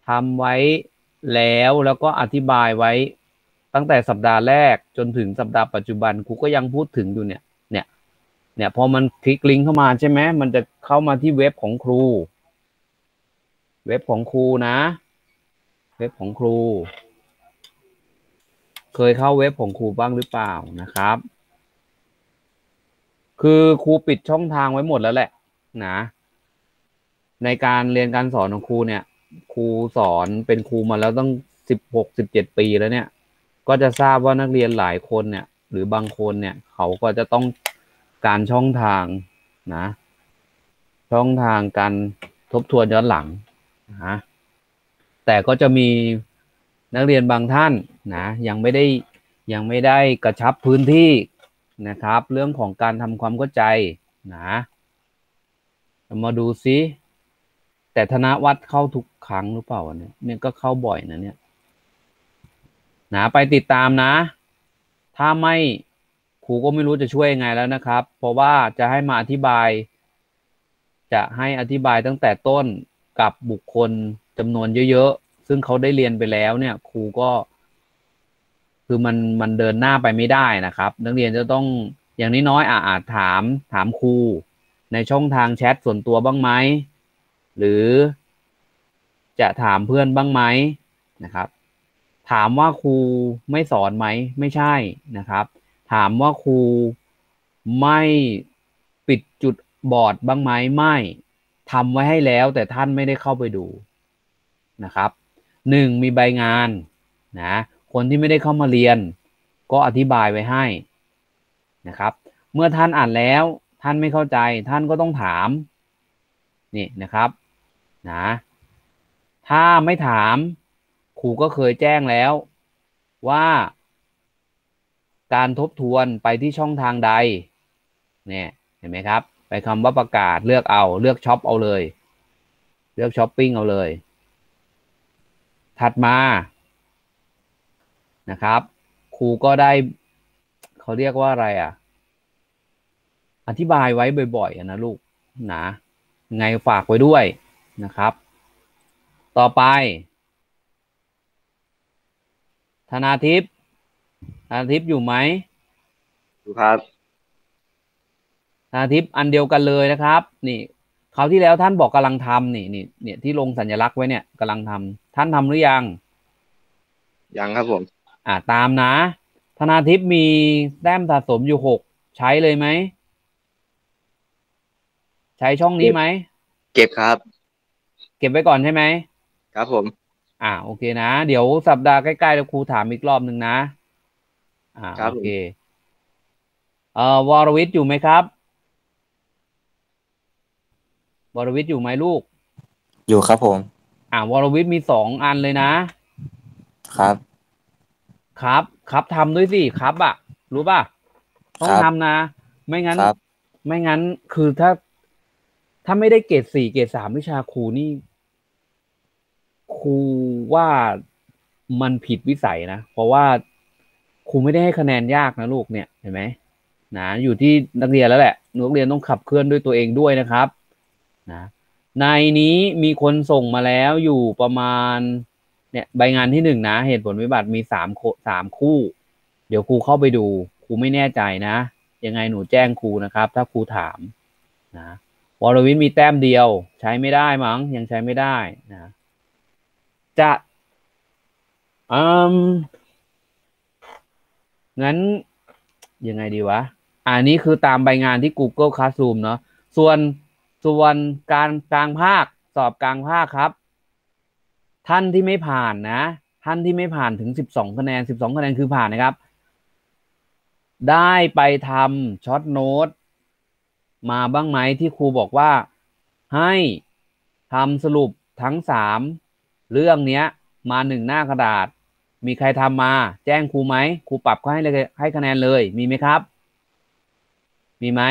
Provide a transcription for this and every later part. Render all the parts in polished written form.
ทำไว้แล้วก็อธิบายไว้ตั้งแต่สัปดาห์แรกจนถึงสัปดาห์ปัจจุบันครูก็ยังพูดถึงอยู่เนี่ยพอมันคลิกลิงก์เข้ามาใช่ไหมมันจะเข้ามาที่เว็บของครูเว็บของครูนะเว็บของครูเคยเข้าเว็บของครูบ้างหรือเปล่านะครับคือครูปิดช่องทางไว้หมดแล้วแหละนะในการเรียนการสอนของครูเนี่ยครูสอนเป็นครูมาแล้วตั้ง16-17 ปีแล้วเนี่ยก็จะทราบว่านักเรียนหลายคนเนี่ยหรือบางคนเนี่ยเขาก็จะต้องการช่องทางนะช่องทางการทบทวนย้อนหลังนะแต่ก็จะมีนักเรียนบางท่านนะยังไม่ได้กระชับพื้นที่นะครับเรื่องของการทำความเข้าใจนะมาดูซิแต่ธนวัฒน์เข้าทุกครั้งหรือเปล่าเนี่ยก็เข้าบ่อยนะเนี่ยนะไปติดตามนะถ้าไม่ครูก็ไม่รู้จะช่วยยังไงแล้วนะครับเพราะว่าจะให้มาอธิบายจะให้อธิบายตั้งแต่ต้นกับบุคคลจำนวนเยอะๆซึ่งเขาได้เรียนไปแล้วเนี่ยครูก็คือมันเดินหน้าไปไม่ได้นะครับนักเรียนจะต้องอย่างน้อยๆอาจถามครูในช่องทางแชทส่วนตัวบ้างไหมหรือจะถามเพื่อนบ้างไหมนะครับถามว่าครูไม่สอนไหมไม่ใช่นะครับถามว่าครูไม่ปิดจุดบอดบ้างไหมไม่ทำไว้ให้แล้วแต่ท่านไม่ได้เข้าไปดูนะครับ1มีใบงานนะคนที่ไม่ได้เข้ามาเรียนก็อธิบายไว้ให้นะครับเมื่อท่านอ่านแล้วท่านไม่เข้าใจท่านก็ต้องถามนี่นะครับนะถ้าไม่ถามครูก็เคยแจ้งแล้วว่าการทบทวนไปที่ช่องทางใดเนี่ยเห็นไหมครับไปคำว่าประกาศเลือกเอาเลือกช็อปเอาเลยเลือกช้อปปิ้งเอาเลยถัดมานะครับครูก็ได้เขาเรียกว่าอะไรอธิบายไว้บ่อยๆนะลูกนะไงฝากไว้ด้วยนะครับต่อไปธนาทิพย์ธนาทิพย์อยู่ไหมดูครับธนาทิพย์อันเดียวกันเลยนะครับนี่คราวที่แล้วท่านบอกกำลังทำนี่เนี่ยที่ลงสัญลักษณ์ไว้เนี่ยกำลังทำท่านทำหรือยังยังครับผมตามนะธนาทิพย์มีแต้มสะสมอยู่6ใช้เลยไหมใช้ช่องนี้เก็บไหมเก็บครับเก็บไว้ก่อนใช่ไหมครับผมโอเคนะเดี๋ยวสัปดาห์ใกล้ๆแล้วครูถามอีกรอบหนึ่งนะโอเคครับผมวรวิทย์อยู่ไหมครับวรวิทย์อยู่ไหมลูกอยู่ครับผมวรวิทย์มี2 อันเลยนะครับครับทำด้วยสิครับรู้ป่ะต้องครับทำนะไม่งั้นครับไม่งั้นคือถ้าไม่ได้เกรด 4เกรด 3วิชาครูนี่ครูว่ามันผิดวิสัยนะเพราะว่าครูไม่ได้ให้คะแนนยากนะลูกเนี่ยเห็นไหมนะอยู่ที่นักเรียนแล้วแหละนักเรียนต้องขับเคลื่อนด้วยตัวเองด้วยนะครับนะในนี้มีคนส่งมาแล้วอยู่ประมาณเนี่ยใบงานที่1นะเหตุผลวิบัติมี3 คู่เดี๋ยวครูเข้าไปดูครูไม่แน่ใจนะยังไงหนูแจ้งครูนะครับถ้าครูถามนะวรวิทย์มีแต้มเดียวใช้ไม่ได้มั้งยังใช้ไม่ได้นะจะอืมงั้นยังไงดีวะอันนี้คือตามใบงานที่ Google Classroom เนาะส่วนการกลางภาคสอบกลางภาคครับท่านที่ไม่ผ่านนะท่านที่ไม่ผ่านถึง12 คะแนน12 คะแนนคือผ่านนะครับได้ไปทำช็อตโน้ตมาบ้างไหมที่ครูบอกว่าให้ทำสรุปทั้ง3 เรื่องเนี้ยมา1 หน้ากระดาษมีใครทำมาแจ้งครูไหมครูปรับเขาให้คะแนนเลยมีไหมครับมีไหม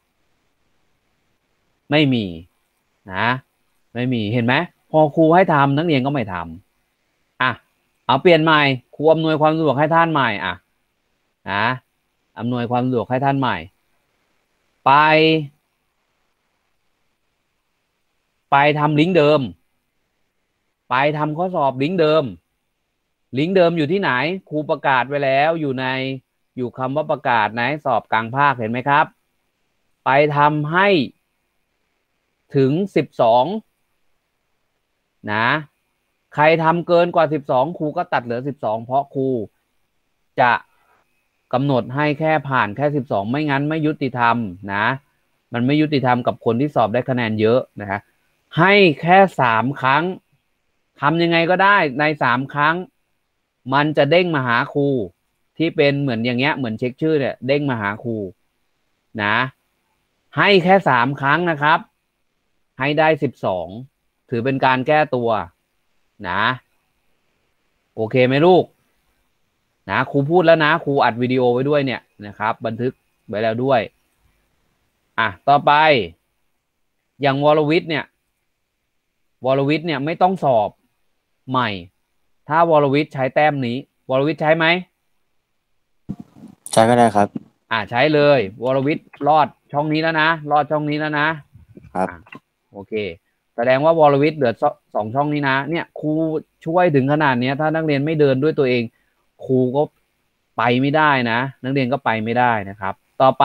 ไม่มีนะไม่มีเห็นไหมพอครูให้ทำนักเรียนก็ไม่ทำเอาเปลี่ยนใหม่ครูอำนวยความสะดวกให้ท่านใหม่นะอำนวยความสะดวกให้ท่านใหม่ไปไปทำลิงก์เดิมไปทำข้อสอบลิงก์เดิมอยู่ที่ไหนครูประกาศไว้แล้วอยู่คำว่าประกาศไหนสอบกลางภาคเห็นไหมครับไปทำให้ถึง12นะใครทำเกินกว่า12ครูก็ตัดเหลือ12เพราะครูจะกำหนดให้แค่ผ่านแค่12ไม่งั้นไม่ยุติธรรมนะมันไม่ยุติธรรมกับคนที่สอบได้คะแนนเยอะนะฮะให้แค่3ครั้งทำยังไงก็ได้ใน3ครั้งมันจะเด้งมาหาครูที่เป็นเหมือนอย่างเงี้ยเหมือนเช็คชื่อเนี่ยเด้งมาหาครูนะให้แค่3ครั้งนะครับให้ได้12ถือเป็นการแก้ตัวนะโอเคไหมลูกนะครูพูดแล้วนะครูอัดวิดีโอไว้ด้วยเนี่ยนะครับบันทึกไว้แล้วด้วยต่อไปอย่างวรวิทย์เนี่ยวรวิทย์เนี่ยไม่ต้องสอบใหม่ถ้าวรวิทย์ใช้แต้มนี้วรวิทย์ใช้ไหมใช้ก็ได้ครับใช้เลยวรวิทย์รอดช่องนี้แล้วนะรอดช่องนี้แล้วนะครับโอเคแสดงว่าวรวิทย์เหลือ2ช่องนี้นะเนี่ยครูช่วยถึงขนาดนี้ถ้านักเรียนไม่เดินด้วยตัวเองครูก็ไปไม่ได้นะนักเรียนก็ไปไม่ได้นะครับต่อไป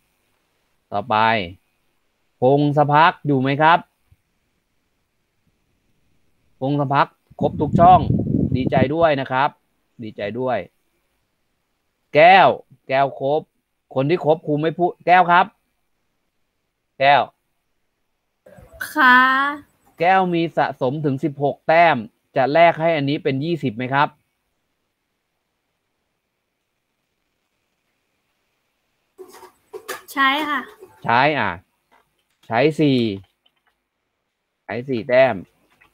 พงศภักดิ์อยู่ไหมครับพงศภักดิ์ครบทุกช่องดีใจด้วยนะครับดีใจด้วยแก้วครบคนที่ครบครูไม่พูดแก้วครับแก้วค่ะแก้วมีสะสมถึง16แต้มจะแลกให้อันนี้เป็น20ไหมครับใช้ค่ะใช้ใช้4แต้ม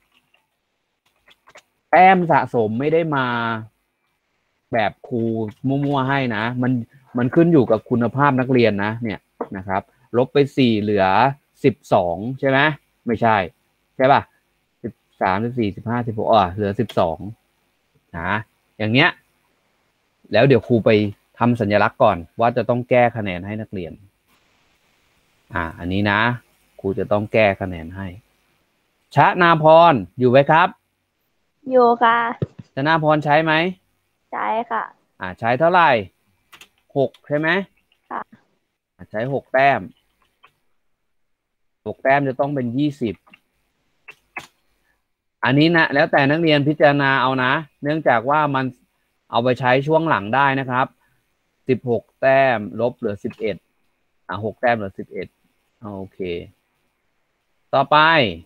สะสมไม่ได้มาแบบครูมั่วๆให้นะมันขึ้นอยู่กับคุณภาพนักเรียนนะเนี่ยนะครับลบไป4เหลือ12ใช่ไหมไม่ใช่ป่ะ13 14 15 16เหลือ12นะอย่างเนี้ยแล้วเดี๋ยวครูไปทำสัญลักษณ์ก่อนว่าจะต้องแก้คะแนนให้นักเรียนอันนี้นะครูจะต้องแก้คะแนนให้ชนาพรอยู่ไหมครับอยู่ค่ะชนาพรใช้ไหมใช้ค่ะใช้เท่าไหร่6ใช่ไหมค่ะใช้6แต้ม6แต้มจะต้องเป็น20อันนี้นะแล้วแต่นักเรียนพิจารณาเอานะเนื่องจากว่ามันเอาไปใช้ช่วงหลังได้นะครับ16แต้มลบเหลือ116แต้มเหลือ11โอเคต่อไป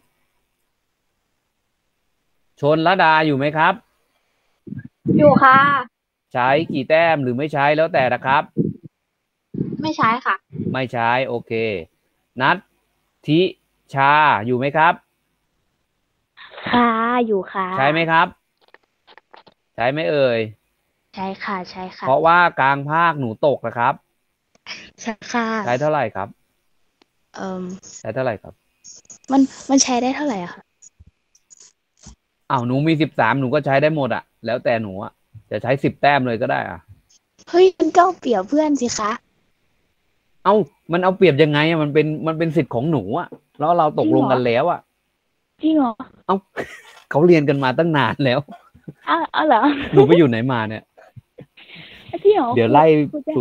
ชนระดาอยู่ไหมครับอยู่ค่ะใช้กี่แต้มหรือไม่ใช้แล้วแต่นะครับไม่ใช้ค่ะไม่ใช้โอเคนัทธิชาอยู่ไหมครับค่ะอยู่ค่ะใช้ไหมครับใช้ไหมเอ่ยใช่ค่ะใช่ค่ะเพราะว่ากลางภาคหนูตกนะครับใช่ค่ะใช้เท่าไหร่ครับใช้เท่าไหร่ครับมันใช้ได้เท่าไหร่อะคะหนูมี13หนูก็ใช้ได้หมดแล้วแต่หนูจะใช้10แต้มเลยก็ได้เฮ้ยมันก็เปรียบเพื่อนสิคะมันเอาเปรียบยังไงมันเป็นสิทธิ์ของหนูแล้วเราตกลงกันแล้วจริงเหรอเขาเรียนกันมาตั้งนานแล้วเหรอหนูไปอยู่ไหนมาเนี่ยจริงเหรอเดี๋ยวไล่สุ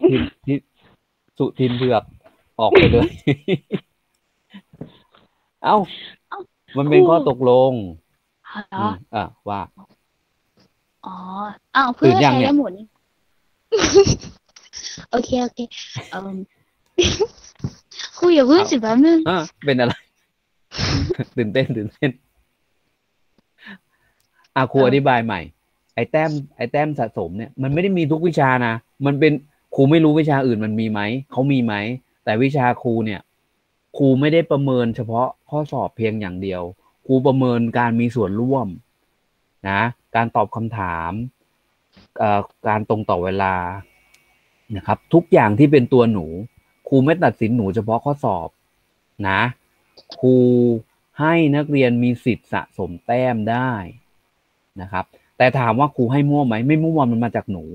ทินเผือกออกไปเลยมันเป็นข้อตกลงว่าเพื่อใช้ได้หมดโอเคครูอย่าเพิ่งสิแป๊บนึงเป็นอะไรตื่นเต้นครูอธิบายใหม่ไอ้แต้มสะสมเนี่ยมันไม่ได้มีทุกวิชานะมันเป็นครูไม่รู้วิชาอื่นมันมีไหมเขามีไหมแต่วิชาครูเนี่ยครูไม่ได้ประเมินเฉพาะข้อสอบเพียงอย่างเดียวครูประเมินการมีส่วนร่วมนะการตอบคำถามการตรงต่อเวลานะครับทุกอย่างที่เป็นตัวหนูครูไม่ตัดสินหนูเฉพาะข้อสอบนะครูให้นักเรียนมีสิทธิ์สะสมแต้มได้นะครับแต่ถามว่าครูให้มั่วไหมไม่มั่วมันมาจากหนู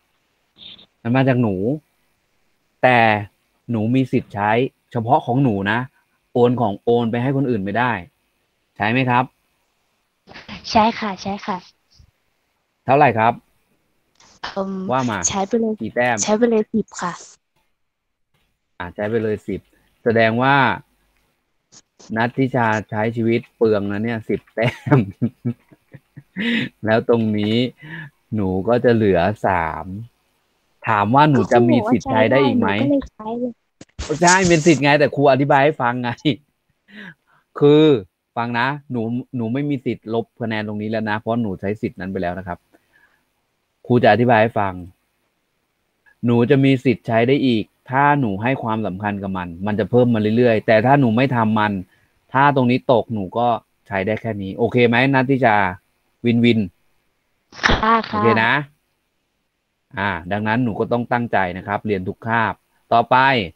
แต่หนูมีสิทธิ์ใช้เฉพาะของหนูนะโอนไปให้คนอื่นไม่ได้ใช่ไหมครับใช่ค่ะใช่ค่ะเท่าไหร่ครับอืมว่ามาใช้ไปเลยกี่แต้มใช้ไปเลย10ค่ะใช้ไปเลย10แสดงว่า นัทธิชาใช้ชีวิตเปลืองนะเนี่ย10 แต้ม แล้วตรงนี้ หนูก็จะเหลือ3ถามว่าหนูจะมีสิทธิ์ใช้ได้อีกไหมก็เลยใช้เลยใช่เป็นสิทธิ์ไงแต่ครูอธิบายให้ฟังไง คือฟังนะหนูไม่มีสิทธิ์ลบคะแนนตรงนี้แล้วนะเพราะหนูใช้สิทธิ์นั้นไปแล้วนะครับครูจะอธิบายให้ฟัง หนูจะมีสิทธิ์ใช้ได้อีก ถ้าหนูให้ความสำคัญกับมัน มันจะเพิ่มมาเรื่อยๆแต่ถ้าหนูไม่ทำมัน ถ้าตรงนี้ตกหนูก็ใช้ได้แค่นี้โอเคไหมนัทธิชาวินวินค่ะโอค่ะเคนะ ดังนั้นหนูก็ต้องตั้งใจนะครับ เรียนทุกคาบ ต่อไป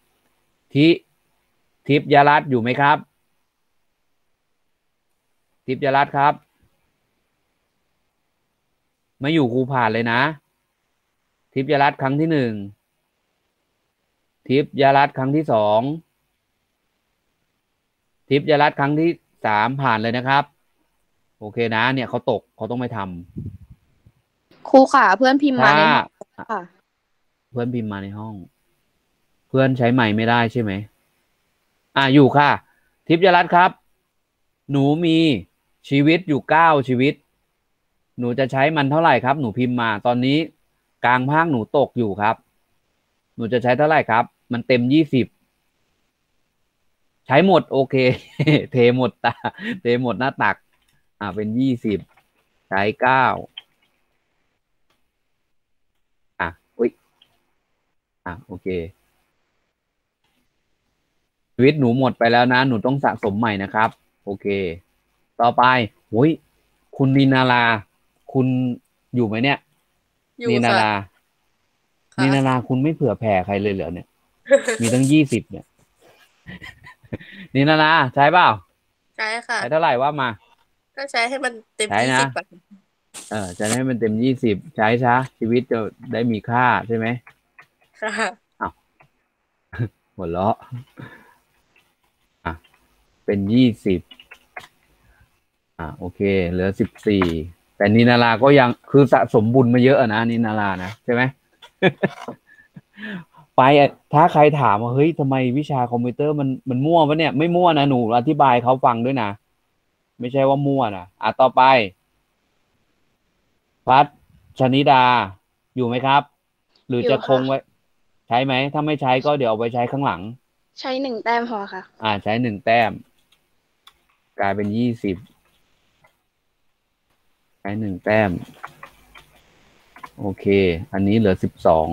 ทิพยรัตน์อยู่ไหมครับ ทิพยรัตน์ครับ ไม่อยู่ครูผ่านเลยนะ ทิพยรัตน์ครั้งที่1ทิพยรัตน์ครั้งที่2ทิพยรัตน์ครั้งที่3ผ่านเลยนะครับ โอเคนะ เนี่ยเขาตกเขาต้องไม่ทำครูค่ะ เพื่อนพิมพ์มาถ้าในห้องค่ะเพื่อนพิมพ์มาในห้อง เพื่อนใช้ไมค์ไม่ได้ใช่ไหมอยู่ค่ะ ทิพยรัตน์ครับ หนูมีชีวิตอยู่9ชีวิต หนูจะใช้มันเท่าไหร่ครับ หนูพิมพ์มาตอนนี้กลางภาคหนูตกอยู่ครับ หนูจะใช้เท่าไหร่ครับ มันเต็ม20ใช้หมดโอเค เทหมดเทหมดหน้าตักเป็น20ใช้9อุ๊ยโอเคชีวิตหนูหมดไปแล้วนะหนูต้องสะสมใหม่นะครับโอเคต่อไปคุณนีนาราคุณอยู่ไหมเนี่ยอยู่นีนาค่ะราค่ะนีนาราคุณไม่เผื่อแผ่ใครเลยเหรอเนี่ย มีตั้ง20เนี่ย นีนาราใช้เปล่าใช่ค่ะใช้เท่าไหร่ว่ามาก็ใช้ให้มันเต็มใช้นะ 20 จะให้มันเต็ม20ใช้ซะชีวิตจะได้มีค่าใช่ไหมค่ะหัวเราะเป็น20โอเค เหลือ14แต่นีนาราก็ยังคือสะสมบุญมาเยอะนะนีนารานะใช่ไหม ไปถ้าใครถามว่าเฮ้ยทำไมวิชาคอมพิวเตอร์มันมั่ววะเนี่ยไม่มั่วนะหนูอธิบายเขาฟังด้วยนะไม่ใช่ว่ามั่วนะต่อไปพัชชนิดาอยู่ไหมครับ หรือจะคงไว้ใช้ไหมถ้าไม่ใช้ก็เดี๋ยวเอาไปใช้ข้างหลังใช้1 แต้มพอค่ะใช้1 แต้มกลายเป็น20ใช้1 แต้มโอเคอันนี้เหลือ12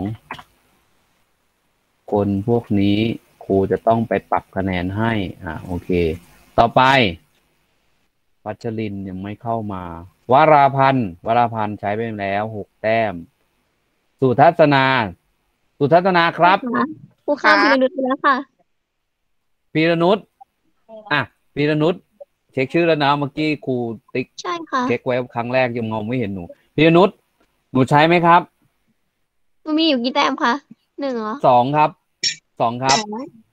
คนพวกนี้ครูจะต้องไปปรับคะแนนให้โอเคต่อไปวัชรินทร์ยังไม่เข้ามาวราพันธ์ใช้ไปแล้ว6 แต้มสุทัศนาครับครูข้ามพีระนุชไปแล้วค่ะพีรนุชพีรนุชเช็คชื่อแล้วนะเมื่อกี้ครูติ๊กใช่ค่ะเช็คไว้ครั้งแรกยังมองไม่เห็นหนูพีรนุชหนูใช้ไหมครับมันมีอยู่กี่แต้มคะ1เหรอ 2ครับ2ครับ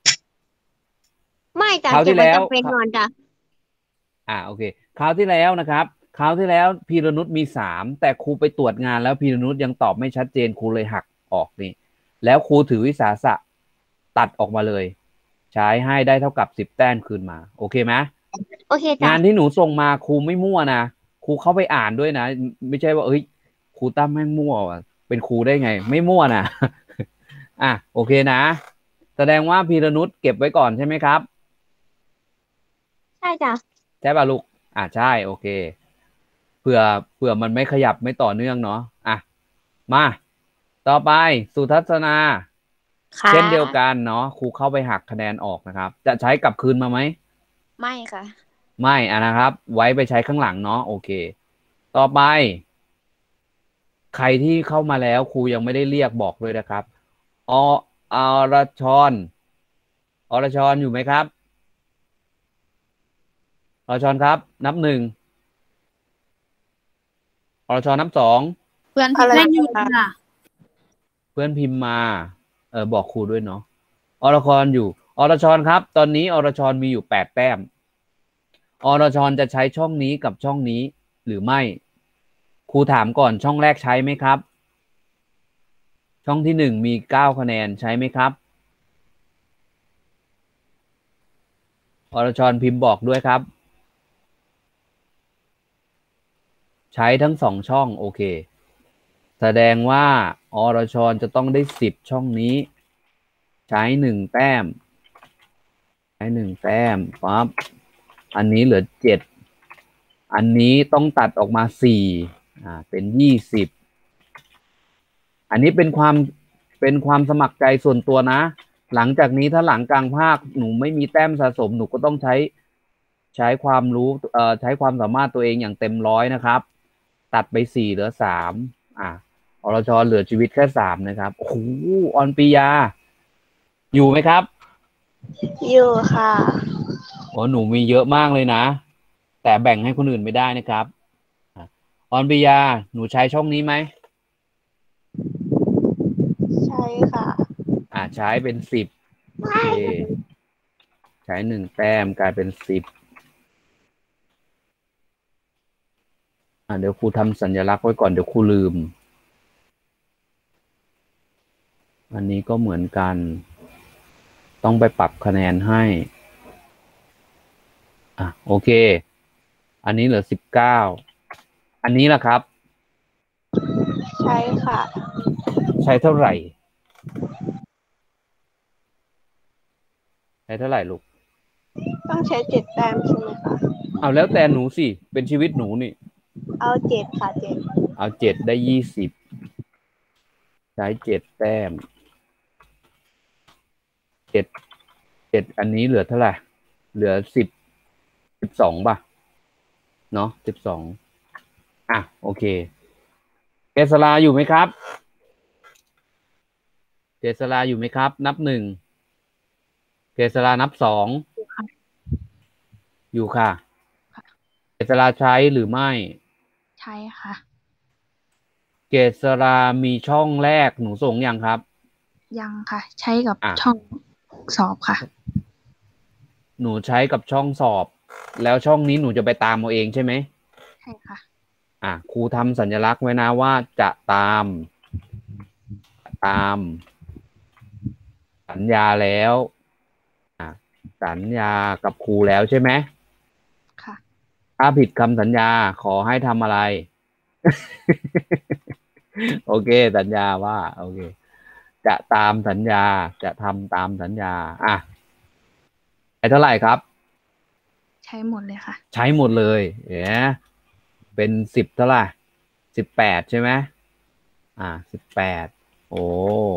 ไม่จ้ะคราวที่เก็บไว้แล้วจำเป็นก่อนจ้ะโอเคคราวที่แล้วนะครับคราวที่แล้วพีรนุชมี3แต่ครูไปตรวจงานแล้วพีรนุชยังตอบไม่ชัดเจนครูเลยหักออกนี่แล้วครูถือวิสาสะตัดออกมาเลย ใช้ให้ได้เท่ากับ10 แต้มคืนมาโอเคไหมโอเคจ้ะงานที่หนูส่งมาครูไม่มั่วนะครูเข้าไปอ่านด้วยนะไม่ใช่ว่าครูตั้มแม่งมั่วว่ะเป็นครูได้ไง ไม่มั่วนะ โอเคนะแสดงว่าพีรนุชเก็บไว้ก่อนใช่ไหมครับใช่จ้ะใช่ป่ะลูกใช่โอเคเผื่อมันไม่ขยับไม่ต่อเนื่องเนาะมาต่อไปสุทัศนาค่ะเช่นเดียวกันเนาะครูเข้าไปหักคะแนนออกนะครับ จะใช้กลับคืนมาไหมไม่ค่ะไม่นะครับ ไว้ไปใช้ข้างหลังเนาะโอเค ต่อไป ใครที่เข้ามาแล้วครูยังไม่ได้เรียกบอกด้วยนะครับอรชรอยู่ไหมครับอรชรครับ นับ1อรชรนับ2 เพื่อนอะไรเล่นอยู่ค่ะเพื่อนพิมพ์มาบอกครูด้วยเนาะอรชรอยู่อรชรครับ ตอนนี้อรชรมีอยู่8 แต้มอรชรจะใช้ช่องนี้กับช่องนี้หรือไม่ครูถามก่อนช่องแรกใช้ไหมครับ ช่องที่หนึ่งมี9 คะแนนใช้ไหมครับอรชรพิมพ์บอกด้วยครับใช้ทั้ง2 ช่องโอเคแสดงว่าอรชรจะต้องได้10 ช่องนี้ใช้1 แต้มใช้1 แต้มปั๊บอันนี้เหลือ7อันนี้ต้องตัดออกมา4เป็น20อันนี้เป็นความสมัครใจส่วนตัวนะหลังจากนี้ถ้าหลังกลางภาคหนูไม่มีแต้มสะสมหนูก็ต้องใช้ความรู้ใช้ความสามารถตัวเองอย่างเต็มร้อยนะครับตัดไป4เหลือ3อรชรเหลือชีวิตแค่3นะครับโอ้โหออนปิยาอยู่ไหมครับอยู่ค่ะโอ้หนูมีเยอะมากเลยนะแต่แบ่งให้คนอื่นไม่ได้นะครับออนปิยาหนูใช้ช่องนี้ไหมใช่ค่ะใช้เป็น10โอเคใช้1 แต้มกลายเป็น10เดี๋ยวครูทำสัญลักษณ์ไว้ก่อนเดี๋ยวครูลืมอันนี้ก็เหมือนกันต้องไปปรับคะแนนให้โอเคอันนี้เหลือ19อันนี้ล่ะครับใช่ค่ะใช้เท่าไหร่ใช้เท่าไหร่ลูกต้องใช้7 แต้มใช่ไหมคะเอาแล้วแต่หนูสิเป็นชีวิตหนูนี่เอา7ค่ะ7 เอา7ได้20ใช้7 แต้ม7อันนี้เหลือเท่าไหร่เหลือ12ป่ะเนาะ12โอเคเกษราอยู่ไหมครับเกษราอยู่ไหมครับนับ1เกษรานับ2อยู่ค่ะเกษราใช้หรือไม่ใช่ค่ะเกษรามีช่องแรกหนูส่งยังครับยังค่ะใช้กับช่องสอบค่ะหนูใช้กับช่องสอบแล้วช่องนี้หนูจะไปตามเอาเองใช่ไหมใช่ค่ะครูทำสัญลักษณ์ไว้นะว่าจะตามสัญญาแล้วสัญญากับครูแล้วใช่ไหมค่ะถ้าผิดคำสัญญาขอให้ทำอะไร โอเคสัญญาว่าโอเคจะตามสัญญาจะทำตามสัญญาใช้เท่าไหร่ครับใช้หมดเลยค่ะใช้หมดเลยเป็น10เท่าไหร่18ใช่ไหม18โอ้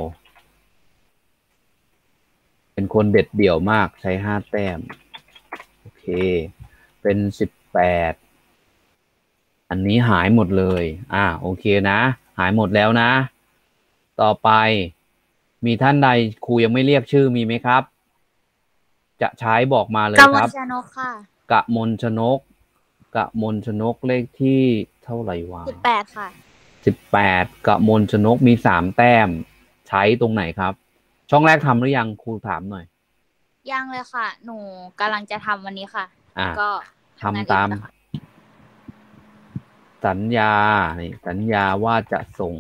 เป็นคนเด็ดเดี่ยวมากใช้5 แต้มโอเคเป็น18อันนี้หายหมดเลยโอเคนะหายหมดแล้วนะต่อไปมีท่านใดครูยังไม่เรียกชื่อมีไหมครับจะใช้บอกมาเลยครับกมลชนกค่ะกมลชนกเลขที่เท่าไหร่วะ 18ค่ะ 18กมลชนกมี3 แต้มใช้ตรงไหนครับช่องแรกทำหรือยังครูถามหน่อยยังเลยค่ะหนูกำลังจะทำวันนี้ค่ะก็ทำตามสัญญาสัญญาว่าจะส่ง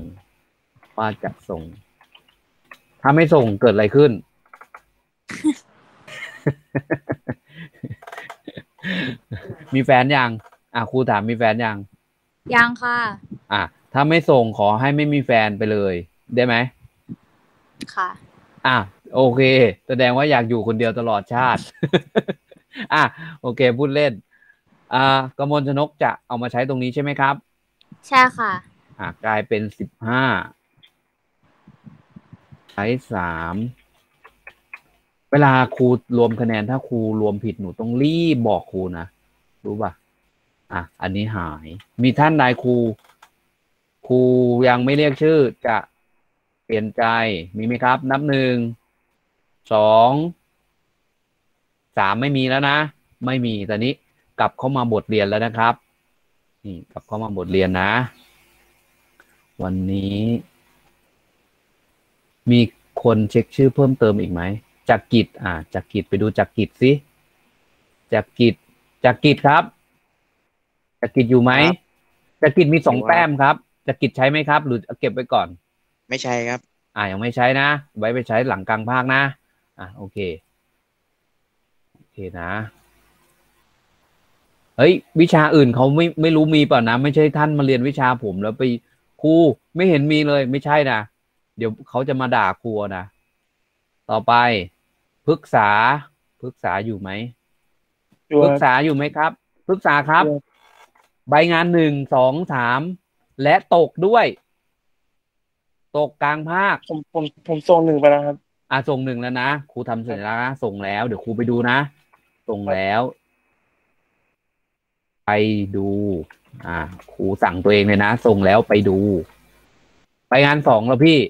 ถ้าไม่ส่งเกิดอะไรขึ้น มีแฟนยังครูถามมีแฟนยังค่ะถ้าไม่ส่งขอให้ไม่มีแฟนไปเลยได้ไหมค่ะโอเคแสดงว่าอยากอยู่คนเดียวตลอดชาติ โอเคพูดเล่นกมลชนกจะเอามาใช้ตรงนี้ใช่ไหมครับใช่ค่ะกลายเป็น15ใช้3เวลาครูรวมคะแนนถ้าครูรวมผิดหนูต้องรีบบอกครูนะรู้ป่ะอันนี้หายมีท่านใดครูยังไม่เรียกชื่อจะเปลี่ยนใจมีไหมครับนับ1 2 3ไม่มีแล้วนะไม่มีตอนนี้กลับเข้ามาบทเรียนแล้วนะครับนี่กลับเข้ามาบทเรียนนะวันนี้มีคนเช็คชื่อเพิ่มเติมอีกไหมจักริดจักริดไปดูจักริดสิจักริดครับจักริดอยู่ไหมจักริดมีหนู 2 แต้มครับจักริดใช้ไหมครับ หรือเก็บไว้ก่อนไม่ใช่ครับยังไม่ใช้นะ ไว้ไปใช้หลังกลางภาคนะโอเคนะเฮ้ยวิชาอื่นเขาไม่รู้มีเปล่านะไม่ใช่ท่านมาเรียนวิชาผมแล้วไปครูไม่เห็นมีเลยไม่ใช่นะเดี๋ยวเขาจะมาด่าครูนะต่อไปพฤกษาอยู่ไหมพฤกษาอยู่ไหมครับพฤกษาครับ ใบงาน1 2 3และตกด้วยตกกลางภาคผมส่ง1ไปแล้วครับส่ง1แล้วนะครูทำเสร็จแล้วนะส่งแล้วเดี๋ยวครูไปดูนะส่งแล้วไปดูครูสั่งตัวเองเลยนะส่งแล้วไปดูไปงาน2แล้วพี่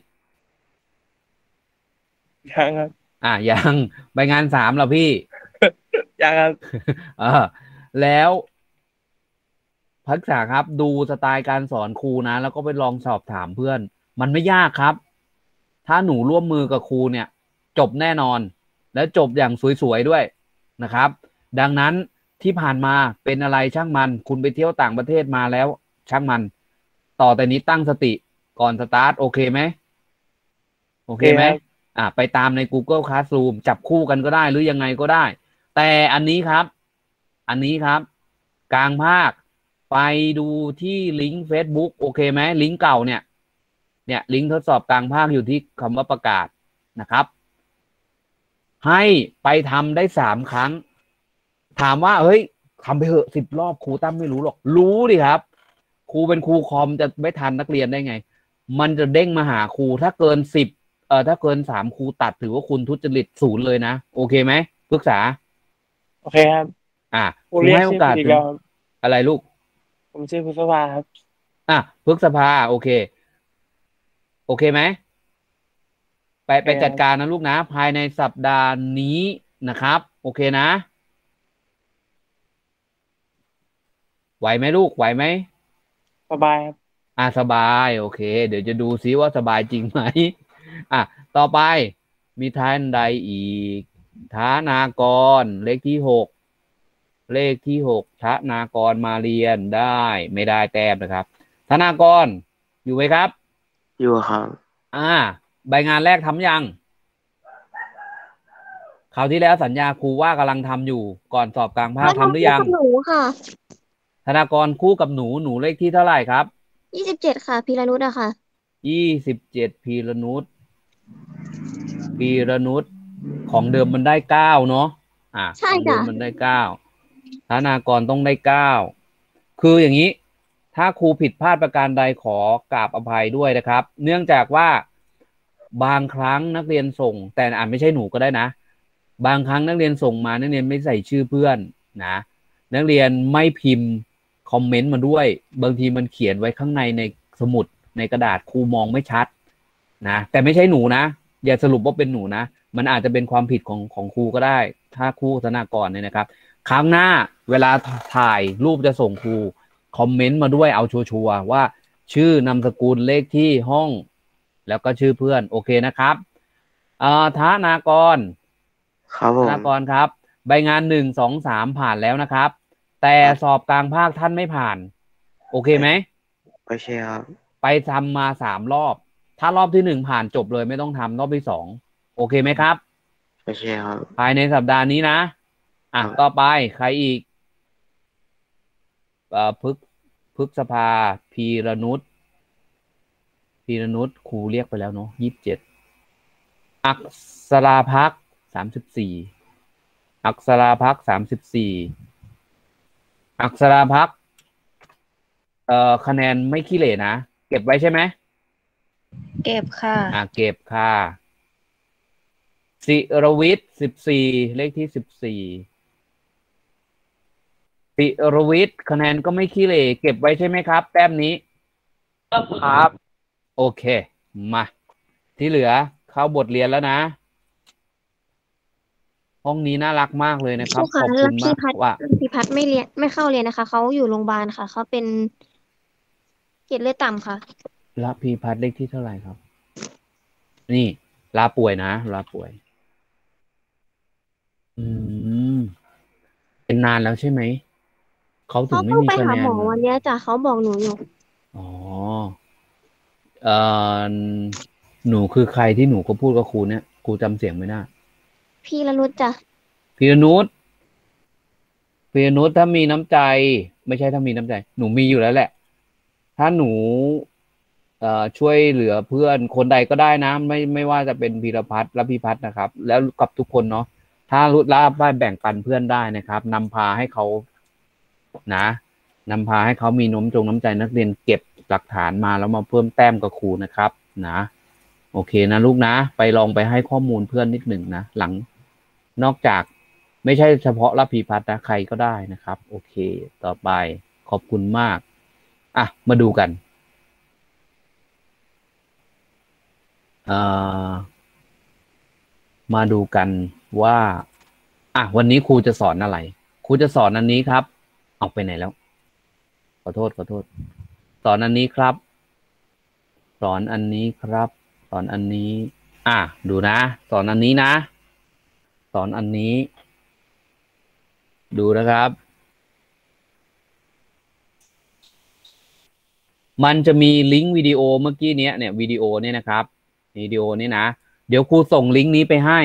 ยังครับยังไปงาน3แล้วพี่ยังครับแล้วพักษาครับดูสไตล์การสอนครูนะแล้วก็ไปลองสอบถามเพื่อนมันไม่ยากครับถ้าหนูร่วมมือกับครูเนี่ยจบแน่นอนและจบอย่างสวยๆด้วยนะครับดังนั้นที่ผ่านมาเป็นอะไรช่างมันคุณไปเที่ยวต่างประเทศมาแล้วช่างมันต่อแต่นี้ตั้งสติก่อนสตาร์ทโอเคไหมโอเคไหมไปตามใน Google Classroom จับคู่กันก็ได้หรือยังไงก็ได้แต่อันนี้ครับกลางภาคไปดูที่ลิงก์ Facebook โอเคไหมลิงก์เก่าเนี่ยลิงก์ทดสอบกลางภาคอยู่ที่คำว่าประกาศนะครับให้ไปทำได้3 ครั้งถามว่าเฮ้ยทำไปเถอะ10 รอบครูตั้มไม่รู้หรอกรู้ดิครับครูเป็นครูคอมจะไม่ทันนักเรียนได้ไงมันจะเด้งมาหาครูถ้าเกิน10ถ้าเกิน3ครูตัดถือว่าคุณทุจริต0เลยนะโอเคไหมปรึกษาโอเคครับครูให้โอกาสอะไรลูกผมชื่อพฤษภาครับพฤษภาโอเคไหมไปจัดการนะลูกนะภายในสัปดาห์นี้นะครับโอเคนะไหวไหมลูกไหวไหมสบายครับสบายโอเคเดี๋ยวจะดูซิว่าสบายจริงไหมต่อไปมีท่านใดอีกธนากรเลขที่6ธนากรมาเรียนได้ไม่ได้แต้มนะครับธนากรอยู่ไหมครับอยู่ครับใบงานแรกทำยังคราวที่แล้วสัญญาครูว่ากำลังทำอยู่ก่อนสอบกลางภาคทำหรือยังหนูค่ะธนากรคู่กับหนูเลขที่เท่าไหร่ครับ 27ค่ะพีรนุชค่ะ 27พีรนุชของเดิมมันได้9เนาะใช่ของเดิมมันได้9ธนากรต้องได้9คืออย่างนี้ถ้าครูผิดพลาดประการใดขอกราบอภัยด้วยนะครับเนื่องจากว่าบางครั้งนักเรียนส่งแต่ไม่ใช่หนูก็ได้นะบางครั้งนักเรียนส่งมานักเรียนไม่ใส่ชื่อเพื่อนนะนักเรียนไม่พิมพ์คอมเมนต์มาด้วยบางทีมันเขียนไว้ข้างในสมุดในกระดาษครูมองไม่ชัดนะแต่ไม่ใช่หนูนะอย่าสรุปว่าเป็นหนูนะมันอาจจะเป็นความผิดของครูก็ได้ถ้าครูธนากรเนี่ยนะครับครั้งหน้าเวลาถ่ายรูปจะส่งครูคอมเมนต์มาด้วยเอาชัวร์ว่าชื่อนามสกุลเลขที่ห้องแล้วก็ชื่อเพื่อนโอเคนะครับธนากรครับผมธนากรครับใบงาน1 2 3ผ่านแล้วนะครับแต่สอบกลางภาคท่านไม่ผ่านโอเคไหมโอเคครับไปทำมา3 รอบถ้ารอบที่1ผ่านจบเลยไม่ต้องทำรอบที่2โอเคไหมครับโอเคครับภายในสัปดาห์นี้นะต่อไปใครอีกพฤษภาพีรนุชครูเรียกไปแล้วเนาะ27อักษราภักดิ์34อักษราภักดิ์34อักษราภักดิ์คะแนนไม่ขี้เหร่นะเก็บไว้ใช่ไหมเก็บค่ะเก็บค่ะศิรวิทย์14เลขที่14ศิรวิทย์คะแนนก็ไม่ขี้เหร่เก็บไว้ใช่ไหมครับแต้มนี้ครับโอเคมาที่เหลือเข้าบทเรียนแล้วนะห้องนี้น่ารักมากเลยนะครับขอบคุณมากว่าพี่พัฒน์ไม่เรียนไม่เข้าเรียนนะคะเขาอยู่โรงพยาบาลค่ะเขาเป็นเกล็ดเลือดต่ำค่ะละพีพัฒน์เลขที่เท่าไหร่ครับนี่ลาป่วยนะลาป่วยเป็นนานแล้วใช่ไหมเขาถึเขางไม่เพิ่งมีไปคะหาแนหมนอวันเนี้ยจ้ะเขาบอกหนูอยู่อ๋อเอ่อหนูคือใครที่หนูก็พูดกับครูเนี่ยครูจำเสียงไม่ได้พี่ละนุชจ้ะพีรนุชถ้ามีน้ำใจ ไม่ใช่ถ้ามีน้ำใจ หนูมีอยู่แล้วแหละ ถ้าหนูช่วยเหลือเพื่อนคนใดก็ได้นะ ไม่ว่าจะเป็นพีรพัฒน์และพี่พัฒน์นะครับ แล้วกับทุกคนเนาะถ้ารู้ละบ้านแบ่งปันเพื่อนได้นะครับนำพาให้เขานะนำพาให้เขามีน้ำใจนักเรียนเก็บหลักฐานมาแล้วมาเพิ่มแต้มกับครูนะครับนะโอเคนะลูกนะไปลองไปให้ข้อมูลเพื่อนนิดหนึ่งนะหลังนอกจากไม่ใช่เฉพาะรับพีพัฒน์นะใครก็ได้นะครับโอเคต่อไปขอบคุณมากอ่ะมาดูกันมาดูกันว่าวันนี้ครูจะสอนอะไรครูจะสอนอันนี้ครับเอาไปไหนแล้วขอโทษสอนอันนี้ครับสอนอันนี้ครับสอนอันนี้ดูนะสอนอันนี้นะสอนอันนี้ดูนะครับมันจะมีลิงก์วิดีโอเมื่อกี้เนี่ยวิดีโอเนี่ยนะครับวิดีโอนี้นะเดี๋ยวครูส่งลิงก์นี้ไปให้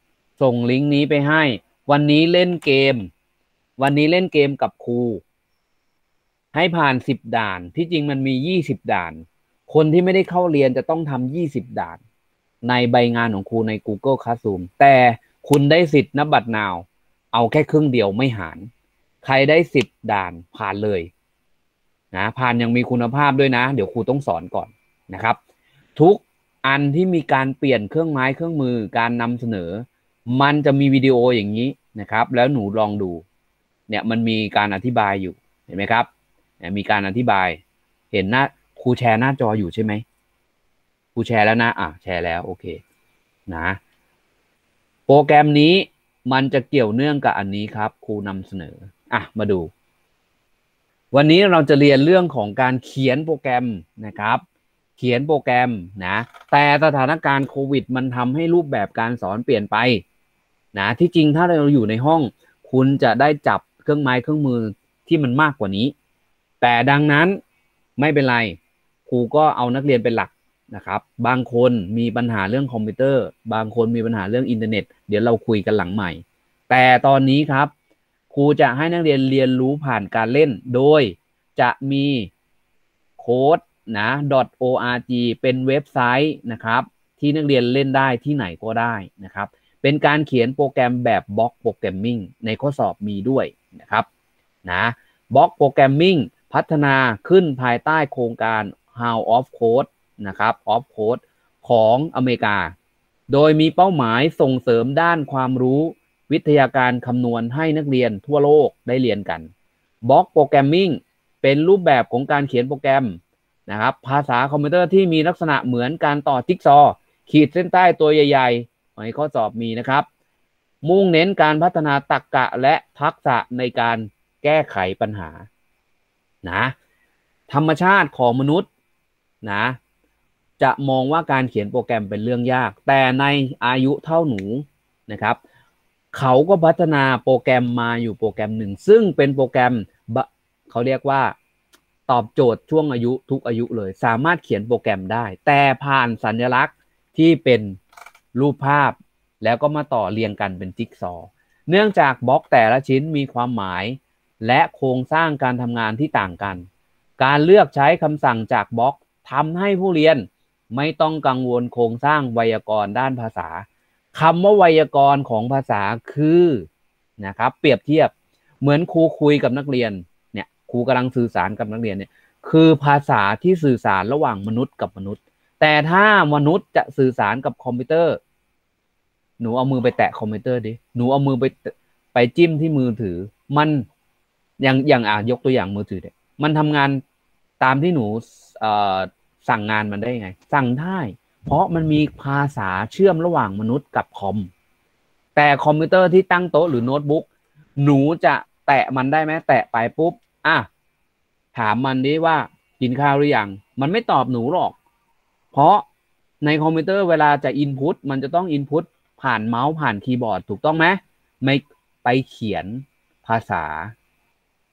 วันนี้เล่นเกมกับครูให้ผ่าน10 ด่านที่จริงมันมี20 ด่านคนที่ไม่ได้เข้าเรียนจะต้องทำ20 ด่านในใบงานของครูใน Google Classroom แต่คุณได้สิทธิ์ณบัดนาวเอาแค่ครึ่งเดียวไม่หารใครได้10 ด่านผ่านเลยนะผ่านยังมีคุณภาพด้วยนะเดี๋ยวครูต้องสอนก่อนนะครับทุกอันที่มีการเปลี่ยนเครื่องไม้เครื่องมือการนำเสนอมันจะมีวิดีโออย่างนี้นะครับแล้วหนูลองดูเนี่ยมันมีการอธิบายอยู่เห็นไหมครับมีการอธิบายเห็นหน้าครูแชร์หน้าจออยู่ใช่ไหมครูแชร์แล้วนะแชร์แล้วโอเคนะโปรแกรมนี้มันจะเกี่ยวเนื่องกับอันนี้ครับครูนำเสนอมาดูวันนี้เราจะเรียนเรื่องของการเขียนโปรแกรมนะครับเขียนโปรแกรมนะแต่สถานการณ์โควิดมันทำให้รูปแบบการสอนเปลี่ยนไปนะที่จริงถ้าเราอยู่ในห้องคุณจะได้จับเครื่องไม้เครื่องมือที่มันมากกว่านี้แต่ดังนั้นไม่เป็นไรครูก็เอานักเรียนเป็นหลักนะครับบางคนมีปัญหาเรื่องคอมพิวเตอร์บางคนมีปัญหาเรื่องอินเทอร์เน็ตเดี๋ยวเราคุยกันหลังใหม่แต่ตอนนี้ครับครูจะให้นักเรียนเรียนรู้ผ่านการเล่นโดยจะมีโค้ดนะ .org เป็นเว็บไซต์นะครับที่นักเรียนเล่นได้ที่ไหนก็ได้นะครับเป็นการเขียนโปรแกรมแบบบล็อกโปรแกรมมิ่งในข้อสอบมีด้วยนะครับนะบล็อกโปรแกรมมิ่งพัฒนาขึ้นภายใต้โครงการ How of Code นะครับ of Code ของอเมริกาโดยมีเป้าหมายส่งเสริมด้านความรู้วิทยาการคำนวณให้นักเรียนทั่วโลกได้เรียนกันบล็อกโปรแกรมมิ่งเป็นรูปแบบของการเขียนโปรแกรมนะครับภาษาคอมพิวเตอร์ที่มีลักษณะเหมือนการต่อจิ๊กซอว์ขีดเส้นใต้ตัวใหญ่ๆในข้อสอบมีนะครับมุ่งเน้นการพัฒนาตรรกะและทักษะในการแก้ไขปัญหานะธรรมชาติของมนุษย์นะจะมองว่าการเขียนโปรแกรมเป็นเรื่องยากแต่ในอายุเท่าหนูนะครับเขาก็พัฒนาโปรแกรมมาอยู่โปรแกรมหนึ่งซึ่งเป็นโปรแกรมเขาเรียกว่าตอบโจทย์ช่วงอายุทุกอายุเลยสามารถเขียนโปรแกรมได้แต่ผ่านสัญลักษณ์ที่เป็นรูปภาพแล้วก็มาต่อเรียงกันเป็นจิ๊กซอว์เนื่องจากบล็อกแต่ละชิ้นมีความหมายและโครงสร้างการทำงานที่ต่างกันการเลือกใช้คำสั่งจากบล็อกทำให้ผู้เรียนไม่ต้องกังวลโครงสร้างไวยากรณ์ด้านภาษาคำว่าไวยากรณ์ของภาษาคือนะครับเปรียบเทียบเหมือนครูคุยกับนักเรียนเนี่ยครูกำลังสื่อสารกับนักเรียนเนี่ยคือภาษาที่สื่อสารระหว่างมนุษย์กับมนุษย์แต่ถ้ามนุษย์จะสื่อสารกับคอมพิวเตอร์หนูเอามือไปแตะคอมพิวเตอร์ดิหนูเอามือไปจิ้มที่มือถือมันอย่างยกตัวอย่างมือถือเนี่ยมันทำงานตามที่หนูสั่งงานมันได้ไงสั่งได้เพราะมันมีภาษาเชื่อมระหว่างมนุษย์กับคอมแต่คอมพิวเตอร์ที่ตั้งโต๊ะหรือโน้ตบุ๊กหนูจะแตะมันได้ไหมแตะไปปุ๊บถามมันดิว่ากินข้าวหรือยังมันไม่ตอบหนูหรอกเพราะในคอมพิวเตอร์เวลาจะอินพุตมันจะต้องอินพุตผ่านเมาส์ผ่านคีย์บอร์ดถูกต้องไหมไม่ไปเขียนภาษา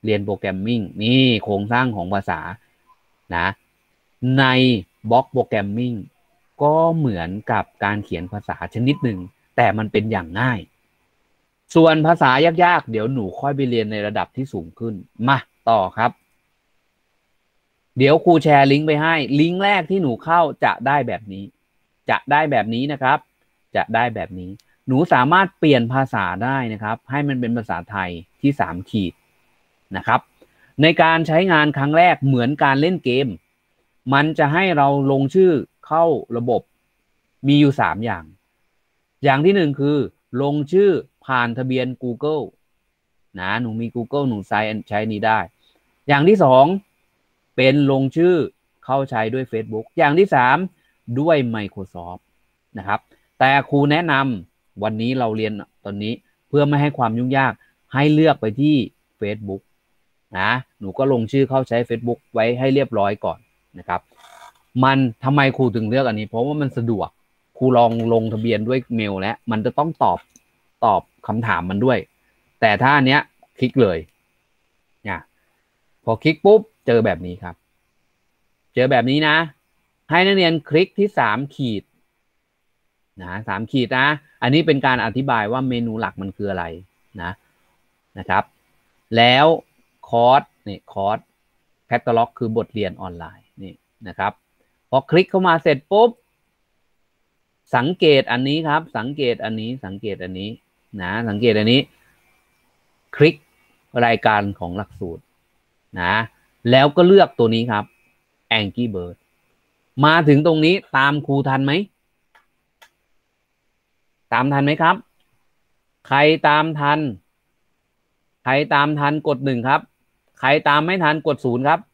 เรียนโปรแกรมมิ่งนี่โครงสร้างของภาษานะในบล็อกโปรแกรมมิ่งก็เหมือนกับการเขียนภาษาชนิดหนึ่งแต่มันเป็นอย่างง่ายส่วนภาษายากๆเดี๋ยวหนูค่อยไปเรียนในระดับที่สูงขึ้นมาต่อครับเดี๋ยวครูแชร์ลิงก์ไปให้ลิงก์แรกที่หนูเข้าจะได้แบบนี้นะครับจะได้แบบนี้หนูสามารถเปลี่ยนภาษาได้นะครับให้มันเป็นภาษาไทยที่3 ขีดนะครับในการใช้งานครั้งแรกเหมือนการเล่นเกมมันจะให้เราลงชื่อเข้าระบบมีอยู่3อย่างที่1คือลงชื่อผ่านทะเบียน Google นะหนูมี Google หนูใช้นี้ได้อย่างที่2เป็นลงชื่อเข้าใช้ด้วย Facebook อย่างที่3ด้วย Microsoft นะครับแต่ครูแนะนำวันนี้เราเรียนตอนนี้เพื่อไม่ให้ความยุ่งยากให้เลือกไปที่ Facebook นะหนูก็ลงชื่อเข้าใช้ Facebook ไว้ให้เรียบร้อยก่อนนะครับมันทำไมครูถึงเลือกอันนี้เพราะว่ามันสะดวกครูลองลงทะเบียนด้วยเมลแล้วมันจะต้องตอบคำถามมันด้วยแต่ถ้าอันเนี้ยคลิกเลยเนี่ยพอคลิกปุ๊บเจอแบบนี้ครับเจอแบบนี้นะให้นักเรียนคลิกที่3 ขีดนะ3 ขีดนะอันนี้เป็นการอธิบายว่าเมนูหลักมันคืออะไรนะครับแล้วคอร์สนี่คอร์สแคตตาล็อกคือบทเรียนออนไลน์นี่นะครับพอคลิกเข้ามาเสร็จปุ๊บสังเกตอันนี้ครับสังเกตอันนี้นะสังเกตอันนี้คลิกรายการของหลักสูตรนะแล้วก็เลือกตัวนี้ครับ Angry Bird มาถึงตรงนี้ตามครูทันไหมครับใครตามทันกด1ครับใครตามไม่ทันกด0ครับ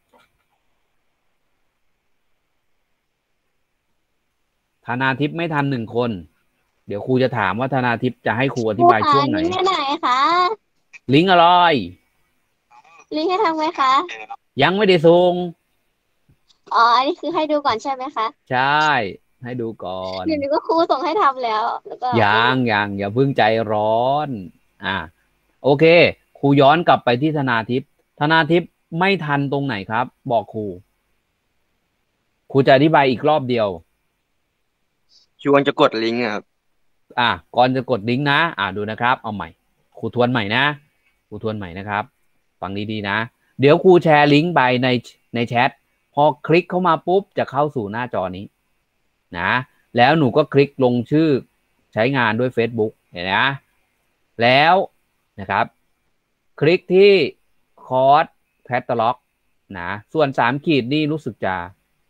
ธนาทิพย์ไม่ทัน1 คนเดี๋ยวครูจะถามว่าธนาทิพย์จะให้ครูอธิบายช่วงไหนลิงก์ให้ไหนคะลิงก์อะไรลิงก์ให้ทำไงคะยังไม่ได้ส่งอ๋ออันนี้คือให้ดูก่อนใช่ไหมคะใช่ให้ดูก่อนเดี๋ยวนี้ก็ครูส่งให้ทำแล้วก็ยังอย่าเพิ่งใจร้อนโอเคครูย้อนกลับไปที่ธนาทิพย์ไม่ทันตรงไหนครับบอกครูจะอธิบายอีกรอบเดียวชวนจะกดลิงก์ครับก่อนจะกดลิงก์นะดูนะครับเอาใหม่ครูทวนใหม่นะครับฟังดีๆนะเดี๋ยวครูแชร์ลิงก์ไปในแชทพอคลิกเข้ามาปุ๊บจะเข้าสู่หน้าจอนี้นะแล้วหนูก็คลิกลงชื่อใช้งานด้วย Facebook เห็นนะแล้วนะครับคลิกที่คอร์สแคตตาล็อกนะส่วน3 ขีดนี่รู้สึกจะ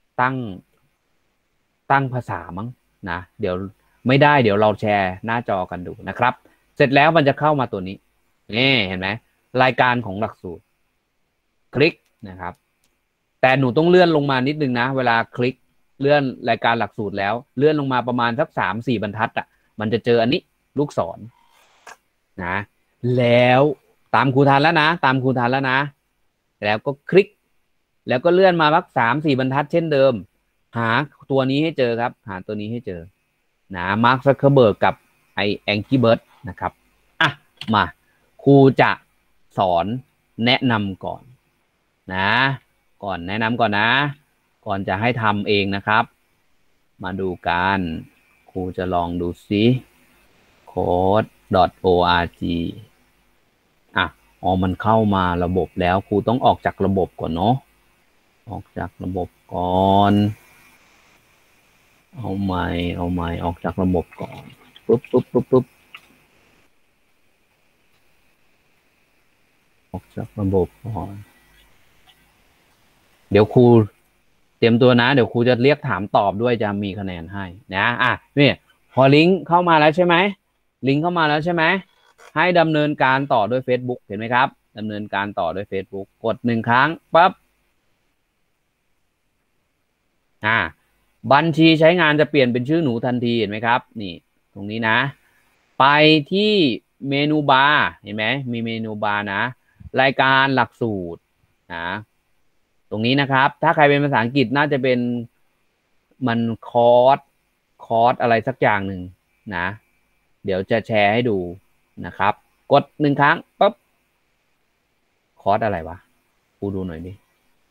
ตั้งภาษามั้งนะเดี๋ยวไม่ได้เดี๋ยวเราแชร์หน้าจอกันดูนะครับเสร็จแล้วมันจะเข้ามาตัวนี้นี่เห็นไหมรายการของหลักสูตรคลิกนะครับแต่หนูต้องเลื่อนลงมานิดนึงนะเวลาคลิกเลื่อนรายการหลักสูตรแล้วเลื่อนลงมาประมาณสัก3-4 บรรทัดมันจะเจออันนี้ลูกศรนะแล้วตามครูทันแล้วนะแล้วก็คลิกแล้วก็เลื่อนมาสัก3-4 บรรทัดเช่นเดิมหาตัวนี้ให้เจอครับหาตัวนี้ให้เจอนะมาร์ค ซักเคอร์เบิร์กกับไอ้แองกี้เบิร์ดนะครับมาครูจะสอนแนะนำก่อนนะก่อนแนะนำก่อนนะก่อนจะให้ทำเองนะครับมาดูกันครูจะลองดูซิcode.org มันเข้ามาระบบแล้วครูต้องออกจากระบบก่อนเนาะออกจากระบบก่อนเอาใหม่ออกจากระบบก่อนปุ๊บออกจากระบบก่อนเดี๋ยวครูเตรียมตัวนะเดี๋ยวครูจะเรียกถามตอบด้วยจะมีคะแนนให้นะนี่พอลิงก์เข้ามาแล้วใช่ไหมให้ดำเนินการต่อด้วย Facebook เห็นไหมครับดำเนินการต่อด้วย Facebook กด1 ครั้งปั๊บบัญชีใช้งานจะเปลี่ยนเป็นชื่อหนูทันทีเห็นไหมครับนี่ตรงนี้นะไปที่เมนูบาร์เห็นไหมมีเมนูบาร์นะรายการหลักสูตรนะตรงนี้นะครับถ้าใครเป็นภาษาอังกฤษน่าจะเป็นมันคอร์สอะไรสักอย่างหนึ่งนะเดี๋ยวจะแชร์ให้ดูนะครับกด1 ครั้งปั๊บคอร์สอะไรวะครูดูหน่อยดิ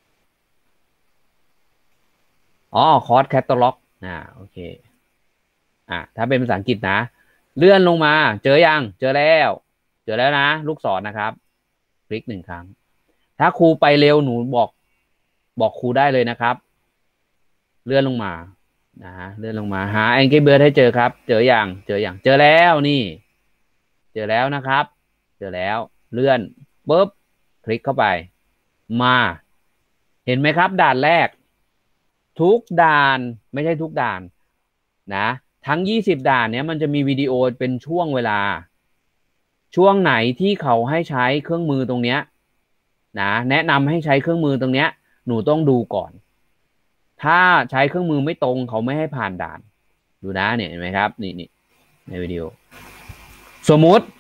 อ๋อคอร์สแคตตาล็อกโอเคถ้าเป็นภาษาอังกฤษนะเลื่อนลงมาเจอยังเจอแล้วนะลูกศรนะครับคลิก1 ครั้งถ้าครูไปเร็วหนูบอกครูได้เลยนะครับเลื่อนลงมาเลื่อนลงมาหา Angry Bird ให้เจอครับเจอยังเจอแล้วนี่เจอแล้วนะครับเจอแล้วเลื่อนปุ๊บคลิกเข้าไปมาเห็นไหมครับด่านแรกทุกด่านไม่ใช่ทุกด่านนะทั้ง20ด่านเนี้ยมันจะมีวิดีโอเป็นช่วงเวลาช่วงไหนที่เขาให้ใช้เครื่องมือตรงเนี้ยนะแนะนำให้ใช้เครื่องมือตรงเนี้ยหนูต้องดูก่อนถ้าใช้เครื่องมือไม่ตรงเขาไม่ให้ผ่านด่านดูนะเนี่ยเห็นไหมครับนี่ในวิดีโอสมมุติ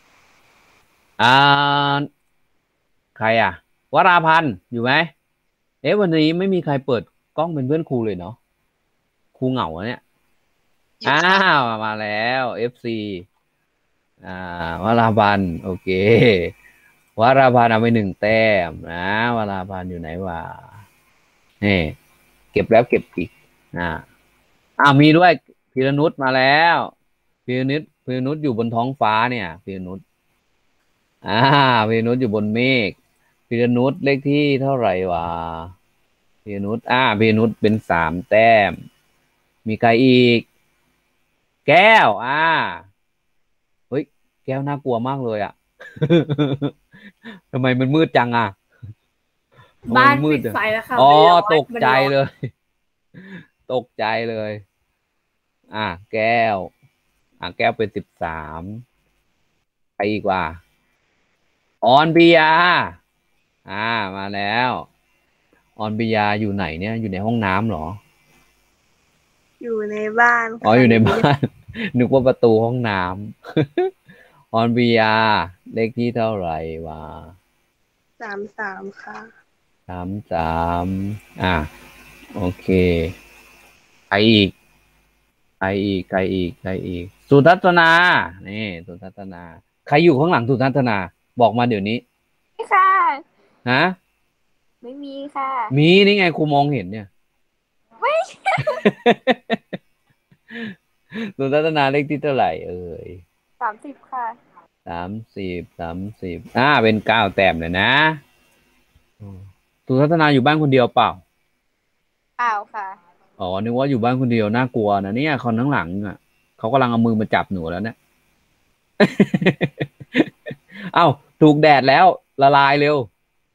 ใครวราพันธ์อยู่ไหมวันนี้ไม่มีใครเปิดกล้องเป็นเพื่อนครูเลยเนาะครูเหงาเนี่ยมาแล้ว FC วราพันธ์โอเควราพันธ์เอาไป1 แต้มนะวราพันธ์อยู่ไหนวะนี่เก็บแล้วเก็บอีกมีด้วยพีรนุชมาแล้วพีรนุชอยู่บนท้องฟ้าเนี่ยพีรนุชพีรนุชอยู่บนเมฆพีรนุชเลขที่เท่าไหร่วะพีรนุชพีรนุชเป็น3 แต้มมีใครอีกแก้วเฮ้ยแก้วน่ากลัวมากเลยทำไมมันมืดจังบ้านปิดไฟแล้วค่ะตกใจเลยตกใจเลยแก้วแก้วเป็น13ไปอีกว่าออนปิยามาแล้วออนปิยาอยู่ไหนเนี่ยอยู่ในห้องน้ำเหรออยู่ในบ้านอยู่ในบ้านนึกว่าประตูห้องน้ำออนปิยาเลขที่เท่าไหร่วะ 33ค่ะ 33โอเคใครอีกสุทัศนานี่สุทัศนาใครอยู่ข้างหลังสุทัศนาบอกมาเดี๋ยวนี้ไม่ค่ะไม่มีค่ะมีนี่ไงครูมองเห็นเนี่ยไม่ใช่สุทัศนาเลขที่เท่าไหร่ 30ค่ะ 30เป็น9 แต้มเลยนะสุทัศนาอยู่บ้านคนเดียวเปล่าค่ะนึกว่าอยู่บ้านคนเดียวน่ากลัวนะเนี่ยคนข้างหลังเขากำลังเอามือมาจับหนูแล้วเนี่ย ถูกแดดแล้วละลายเร็ว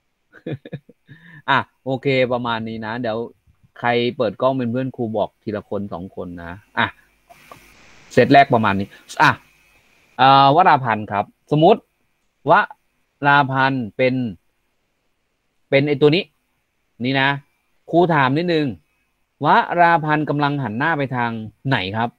โอเคประมาณนี้นะเดี๋ยวใครเปิดกล้องเป็นเพื่อนครูบอกทีละคน2 คนนะเซตแรกประมาณนี้วราพันธ์ครับสมมุติวราพันธ์เป็นไอตัวนี้นี่นะครูถามนิดนึงวราพันธ์กำลังหันหน้าไปทางไหนครับ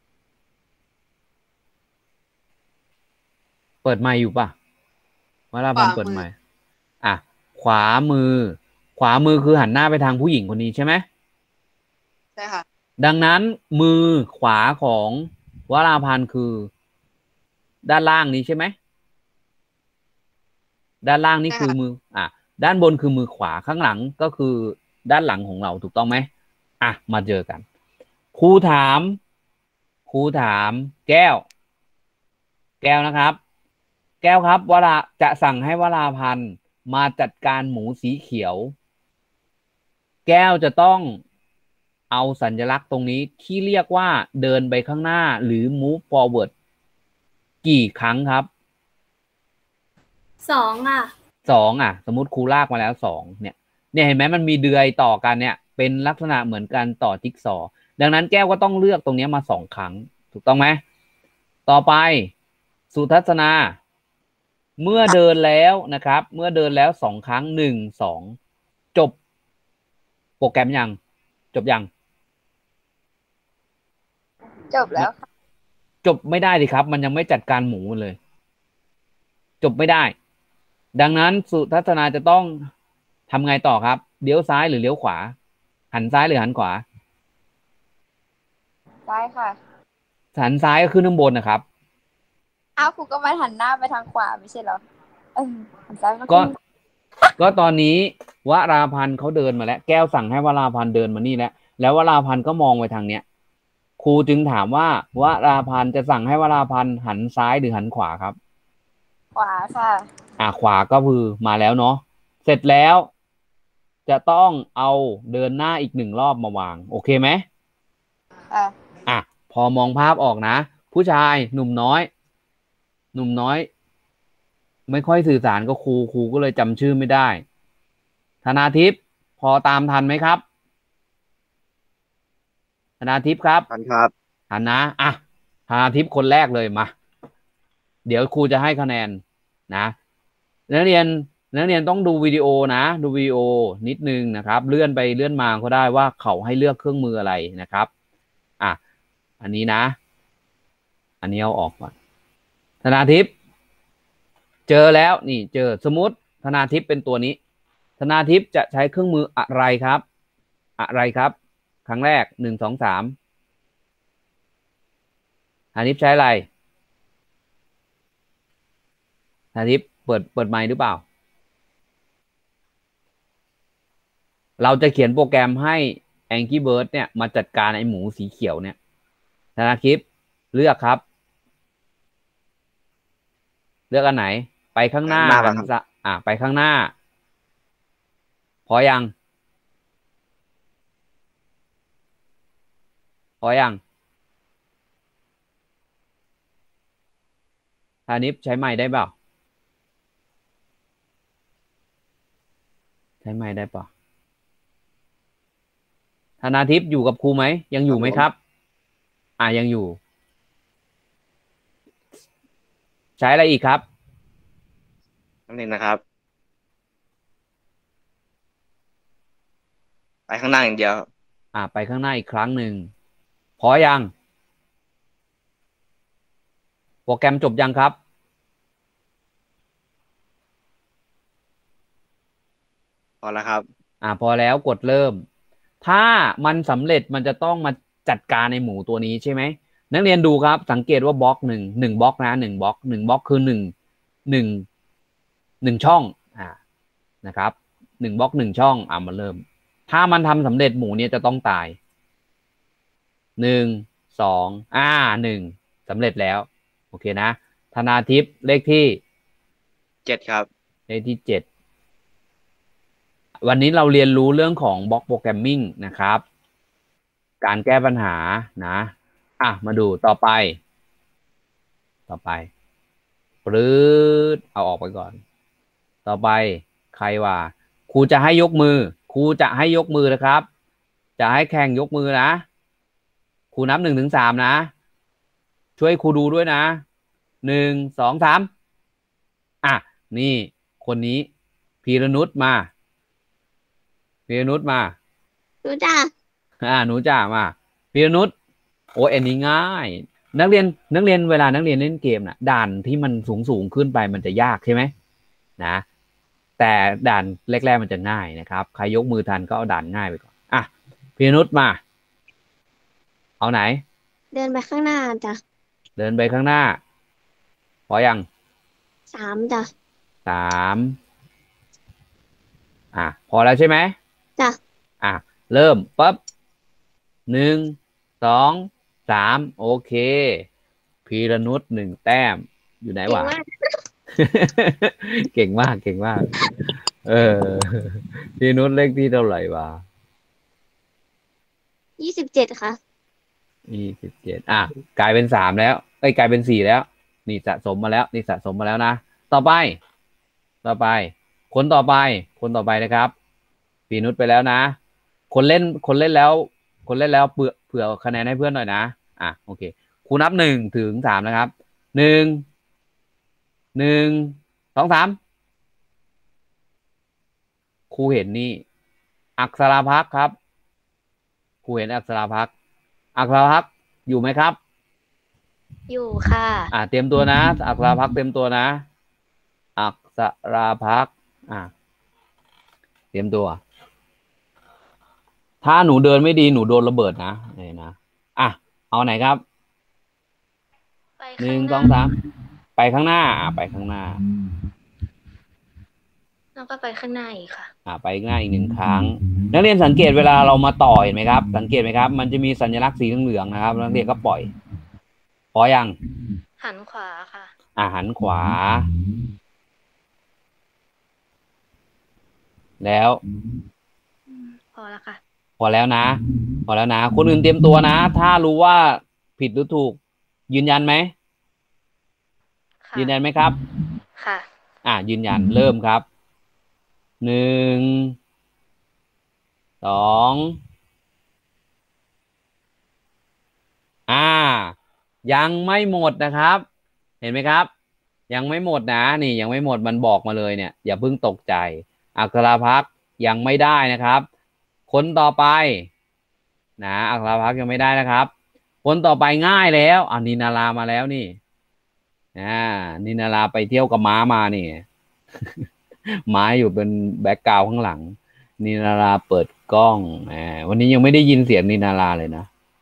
เปิดไมค์อยู่ป่ะวราพันธ์เปิดไมค์ขวามือคือหันหน้าไปทางผู้หญิงคนนี้ใช่ไหมใช่ค่ะดังนั้นมือขวาของวราพันธ์คือด้านล่างนี้ใช่ไหมด้านล่างนี่คือมือด้านบนคือมือขวาข้างหลังก็คือด้านหลังของเราถูกต้องไหมมาเจอกันครูถามแก้วนะครับแก้วครับจะสั่งให้วราพันธ์มาจัดการหมูสีเขียวแก้วจะต้องเอาสัญลักษณ์ตรงนี้ที่เรียกว่าเดินไปข้างหน้าหรือ move forward กี่ครั้งครับ 2 สมมุติครูลากมาแล้ว2เนี่ยเห็นไหมมันมีเดือยต่อกันเนี่ยเป็นลักษณะเหมือนกันต่อจิ๊กซอว์ดังนั้นแก้วก็ต้องเลือกตรงนี้มา2 ครั้งถูกต้องไหมต่อไปสุทัศนาเมื่อเดินแล้วนะครับเมื่อเดินแล้ว2 ครั้ง1 2จบโปรแกรมยังจบยังจบแล้วค่ะจบไม่ได้ดิครับมันยังไม่จัดการหมูเลยจบไม่ได้ดังนั้นสุทัศนาจะต้องทำไงต่อครับเลี้ยวซ้ายหรือเลี้ยวขวาหันซ้ายหรือหันขวาซ้ายค่ะหันซ้ายก็ขึ้นข้างบนนะครับครูก็มาหันหน้าไปทางขวาไม่ใช่เหรอหันซ้ายก็ก็ตอนนี้วราพันธ์เขาเดินมาแล้วแก้วสั่งให้วราพันธ์เดินมานี่แล้ววราพันธ์ก็มองไปทางเนี้ยครูจึงถามว่าวราพันธ์จะสั่งให้วราพันธ์หันซ้ายหรือหันขวาครับขวาค่ะขวาก็คือมาแล้วเนาะเสร็จแล้ว จะต้องเอาเดินหน้าอีก1 รอบมาวางโอเคไหมพอมองภาพออกนะผู้ชายหนุ่มน้อย ไม่ค่อยสื่อสารกับครูก็เลยจำชื่อไม่ได้ธนาทิพย์พอตามทันไหมครับธนาทิพย์ครับทันครับทันนะธนาทิพย์คนแรกเลยมาเดี๋ยวครูจะให้คะแนนนะนักเรียนต้องดูวิดีโอนะดูวิดีโอนิดนึงนะครับเลื่อนไปเลื่อนมาก็ได้ว่าเขาให้เลือกเครื่องมืออะไรนะครับอันนี้นะอันนี้เอาออกก่อนธนาทิพย์เจอแล้วนี่เจอสมมติธนาทิพย์เป็นตัวนี้ธนาทิพย์จะใช้เครื่องมืออะไรครับครั้งแรก1 2 3ธนาทิพย์ใช้อะไรธนาทิพย์เปิดไมค์หรือเปล่าเราจะเขียนโปรแกรมให้ Angry Bird เนี่ยมาจัดการไอ้หมูสีเขียวเนี่ยธนาทิพย์เลือกครับเลือกอันไหนไปข้างหน้าไปข้างหน้าพอยังธนาทิพย์ใช้ไมค์ได้เปล่าใช้ไมค์ได้เปล่าธนาทิพย์อยู่กับครูไหมยังอยู่ไหมครับยังอยู่ใช้อะไรอีกครับนั่นเองนะครับไปข้างหน้าอย่างเดียวไปข้างหน้าอีกครั้งหนึ่งพอยังโปรแกรมจบยังครับพอแล้วครับพอแล้วกดเริ่มถ้ามันสำเร็จมันจะต้องมาจัดการในหมูตัวนี้ใช่ไหมนักเรียนดูครับสังเกตว่าบล็อกหนึ่งบล็อกนะ1 บล็อก1 บล็อกคือ1 ช่องนะครับ1 บล็อก 1 ช่องมาเริ่มถ้ามันทำสำเร็จหมูเนี่ยจะต้องตาย1 2 1สำเร็จแล้วโอเคนะธนาทิพย์เลขที่ 7ครับเลขที่7วันนี้เราเรียนรู้เรื่องของบล็อกโปรแกรมมิ่งนะครับการแก้ปัญหานะมาดูต่อไปปรื๊ดเอาออกไปก่อนต่อไปใครว่าครูจะให้ยกมือนะครับจะให้แข่งยกมือนะครูนับ1 ถึง 3นะช่วยครูดูด้วยนะ1 2 3นี่คนนี้พีรนุชมาหนูจ้ามาพีรนุชโอ้อันนี้ง่ายนักเรียนเวลานักเรียนเล่นเกมน่ะด่านที่มันสูงขึ้นไปมันจะยากใช่ไหมนะแต่ด่านแรกๆมันจะง่ายนะครับใครยกมือทันก็เอาด่านง่ายไปก่อนพีรนุชมาเอาไหนเดินไปข้างหน้าจ้ะเดินไปข้างหน้าพอยัง 3จ้ะ 3พอแล้วใช่ไหมจ้ะเริ่มปั๊บ1 2 3โอเคพีรนุช1 แต้มอยู่ไหนวะเก่งมากพีรนุชเลขที่เท่าไหร่วะ 27ค่ะ 27กลายเป็น3แล้วกลายเป็น4แล้วนี่สะสมมาแล้วนะต่อไปคนต่อไปนะครับพีรนุชไปแล้วนะคนเล่นแล้วเผื่อคะแนนให้เพื่อนหน่อยนะโอเคครูนับ1 ถึง 3นะครับ1 2 3ครูเห็นนี่อักษราภักดิ์ครับครูเห็นอักษราภักดิ์อยู่ไหมครับอยู่ค่ะเตรียมตัวนะอักษราภักดิ์เตรียมตัวนะอักษราภักดิ์เตรียมตัวถ้าหนูเดินไม่ดีหนูโดนระเบิดนะเอาไหนครับ1 2 3ไปข้างหน้าแล้วก็ไปข้างหน้าอีกค่ะไปข้างหน้าอีกหนึ่งครั้ง นักเรียนสังเกตเวลาเรามาต่อเห็นไหมครับ สังเกตไหมครับ มันจะมีสัญลักษณ์สีเหลืองๆนะครับนักเรียนก็ปล่อยพอยังหันขวาค่ะหันขวา แล้วพอแล้วค่ะพอแล้วนะ พอแล้วนะ คนอื่นเตรียมตัวนะ ถ้ารู้ว่าผิดหรือถูก ยืนยันไหมค่ะยืนยันไหมครับค่ะยืนยันเริ่มครับ 1 2 ยังไม่หมดนะครับ เห็นไหมครับ ยังไม่หมดนะ นี่ยังไม่หมดมันบอกมาเลยเนี่ย อย่าเพิ่งตกใจ อัคราพักษ์ยังไม่ได้นะครับ คนต่อไปนะอัคราพักษ์ยังไม่ได้นะครับ คนต่อไปง่ายแล้วนินารามาแล้วนี่นินาราไปเที่ยวกับม้ามานี่ ม้าอยู่เป็นแบ็คกราวด์ข้างหลังนินาราเปิดกล้องวันนี้ยังไม่ได้ยินเสียงนินาราเลยนะ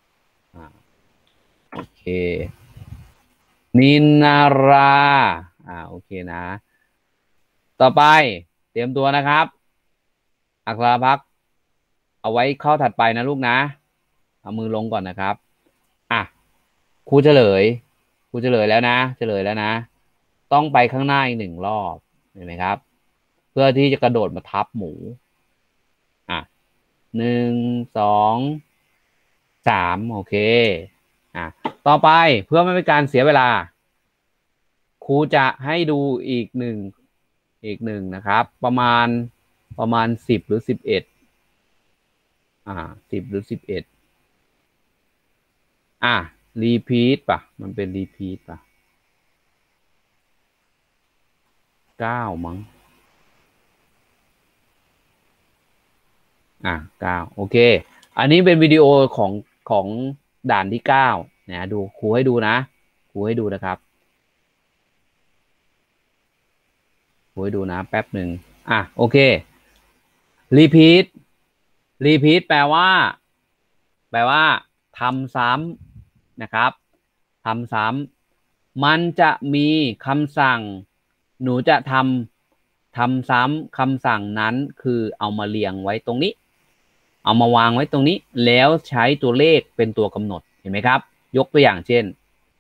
โอเคนินาราโอเคนะต่อไปเตรียมตัวนะครับอัคราพักษ์เอาไว้เข้าถัดไปนะลูกนะเอามือลงก่อนนะครับครูเฉลยแล้วนะเฉลยแล้วนะต้องไปข้างหน้าอีก1 รอบเห็นไหมครับเพื่อที่จะกระโดดมาทับหมู1 2 3โอเคต่อไปเพื่อไม่เป็นการเสียเวลาครูจะให้ดูอีกหนึ่งนะครับประมาณ10 หรือ 11 10 หรือ 11รีพีทป่ะมันเป็นรีพีทป่ะ9มั้ง9โอเคอันนี้เป็นวิดีโอของด่านที่9นะดูครูให้ดูนะครูให้ดูนะครับครูให้ดูนะแป๊บหนึ่งโอเครีพีทแปลว่าทำซ้ำนะครับทำซ้ำมันจะมีคำสั่งหนูจะทำซ้ำคำสั่งนั้นคือเอามาเรียงไว้ตรงนี้เอามาวางไว้ตรงนี้แล้วใช้ตัวเลขเป็นตัวกำหนดเห็นไหมครับยกตัวอย่างเช่น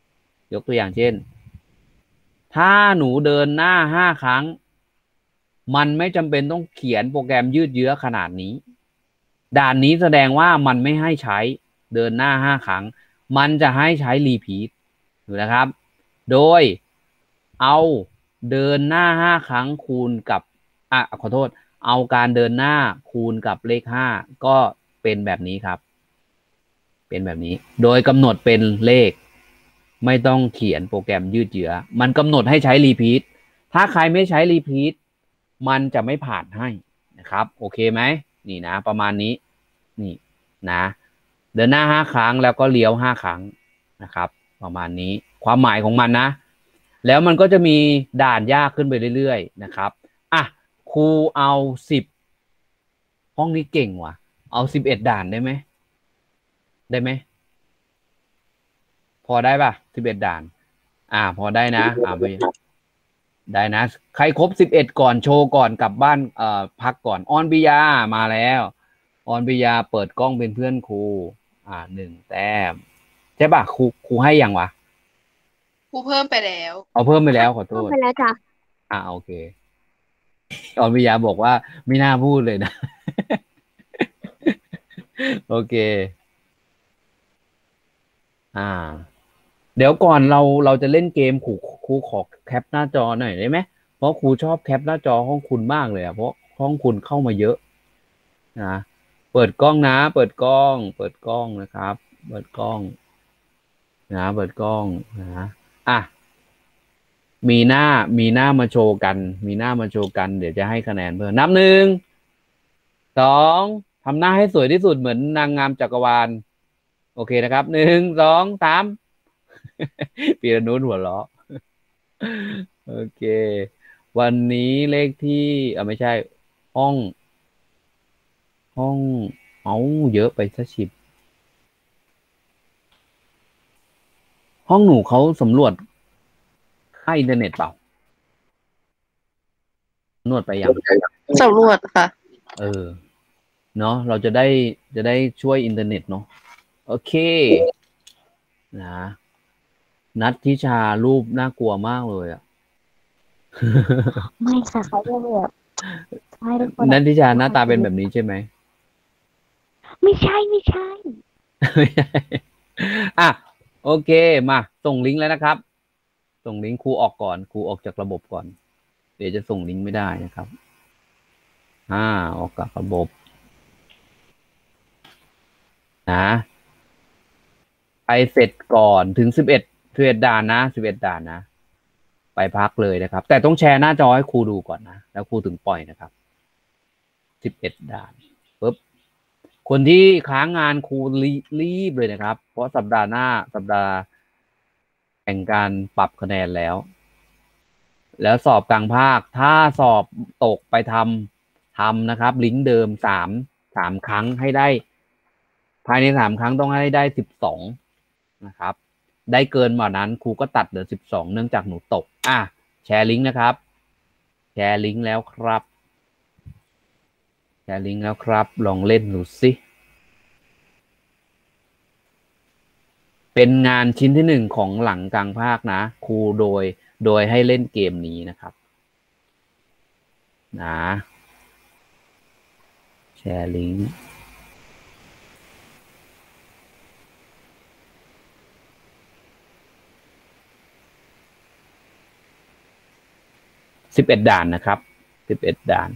ถ้าหนูเดินหน้า5 ครั้งมันไม่จำเป็นต้องเขียนโปรแกรมยืดเยื้อขนาดนี้ด่านนี้แสดงว่ามันไม่ให้ใช้เดินหน้า5 ครั้งมันจะให้ใช้รีพีทนะครับโดยเอาเดินหน้า5 ครั้งคูณกับขอโทษเอาการเดินหน้าคูณกับเลข5ก็เป็นแบบนี้ครับเป็นแบบนี้โดยกำหนดเป็นเลขไม่ต้องเขียนโปรแกรมยืดเยื้อมันกำหนดให้ใช้รีพีทถ้าใครไม่ใช้รีพีทมันจะไม่ผ่านให้นะครับโอเคไหมนี่นะประมาณนี้นี่นะเดินหน้า5 ครั้งแล้วก็เลี้ยว5 ครั้งนะครับประมาณนี้ความหมายของมันนะแล้วมันก็จะมีด่านยากขึ้นไปเรื่อยๆนะครับครูเอา10ห้องนี้เก่งว่ะเอา11 ด่านได้ไหมพอได้ป่ะ11 ด่านพอได้นะไปได้นะใครครบ11ก่อนโชว์ก่อนกลับบ้านพักก่อนออนปิยามาแล้วออนปิยาเปิดกล้องเป็นเพื่อนครู1 แต้มใช่ป่ะครูให้ยังวะครูเพิ่มไปแล้วเอาเพิ่มไปแล้วขอโทเพิ่มษไปแล้วจ้ะโอเคออนปิยาบอกว่าไม่น่าพูดเลยนะ โอเคเดี๋ยวก่อนเราจะเล่นเกมครูขอแคปหน้าจอหน่อยได้ไหมเพราะครูชอบแคปหน้าจอห้องคุณมากเลยเพราะห้องคุณเข้ามาเยอะนะเปิดกล้องนะเปิดกล้องนะครับเปิดกล้องนะเปิดกล้องนะมีหน้ามาโชว์กันเดี๋ยวจะให้คะแนนเพิ่มนับ1 2ทำหน้าให้สวยที่สุดเหมือนนางงามจักรวาลโอเคนะครับ1 2 3ปีละนู้นหัวเราะโอเควันนี้เลขที่ไม่ใช่ห้องเยอะไปซะชิบห้องหนูเขาสำรวจค่าอินเทอร์เน็ตเปล่านวดไปยังสำรวจค่ะเนาะเราจะได้ช่วยอินเทอร์เน็ตเนาะโอเคนะนัททิชารูปน่ากลัวมากเลยอ่ะไม่ค่ะเขาจะแบบใช่ทุกคนนัททิชาหน้าตาเป็นแบบนี้ใช่ไหมไม่ใช่ไม่ใช่ อ่ะโอเคมาส่งลิงก์แล้วนะครับ ส่งลิงก์ครูออกก่อนครูออกจากระบบก่อน เดี๋ยวจะส่งลิงก์ไม่ได้นะครับออกจากระบบนะไปเสร็จก่อนถึง11ด่านนะ11ด่านนะไปพักเลยนะครับ แต่ต้องแชร์หน้าจอให้ครูดูก่อนนะแล้วครูถึงปล่อยนะครับ11ด่านปุ๊บคนที่ค้างงานครูรีบเลยนะครับเพราะสัปดาห์หน้าสัปดาห์แห่งการปรับคะแนนแล้วสอบกลางภาคถ้าสอบตกไปทำนะครับลิงก์เดิม3ครั้งให้ได้ภายใน3ครั้งต้องให้ได้12นะครับ ได้เกินกว่านั้นครูก็ตัดเหลือ12เนื่องจากหนูตกแชร์ลิงก์นะครับแชร์ลิงก์แล้วครับแชร์ลิงก์แล้วครับลองเล่นดูสิเป็นงานชิ้นที่1ของหลังกลางภาคนะครูโดยให้เล่นเกมนี้นะครับนะแชร์ลิงก์11ด่านนะครับ11ด่าน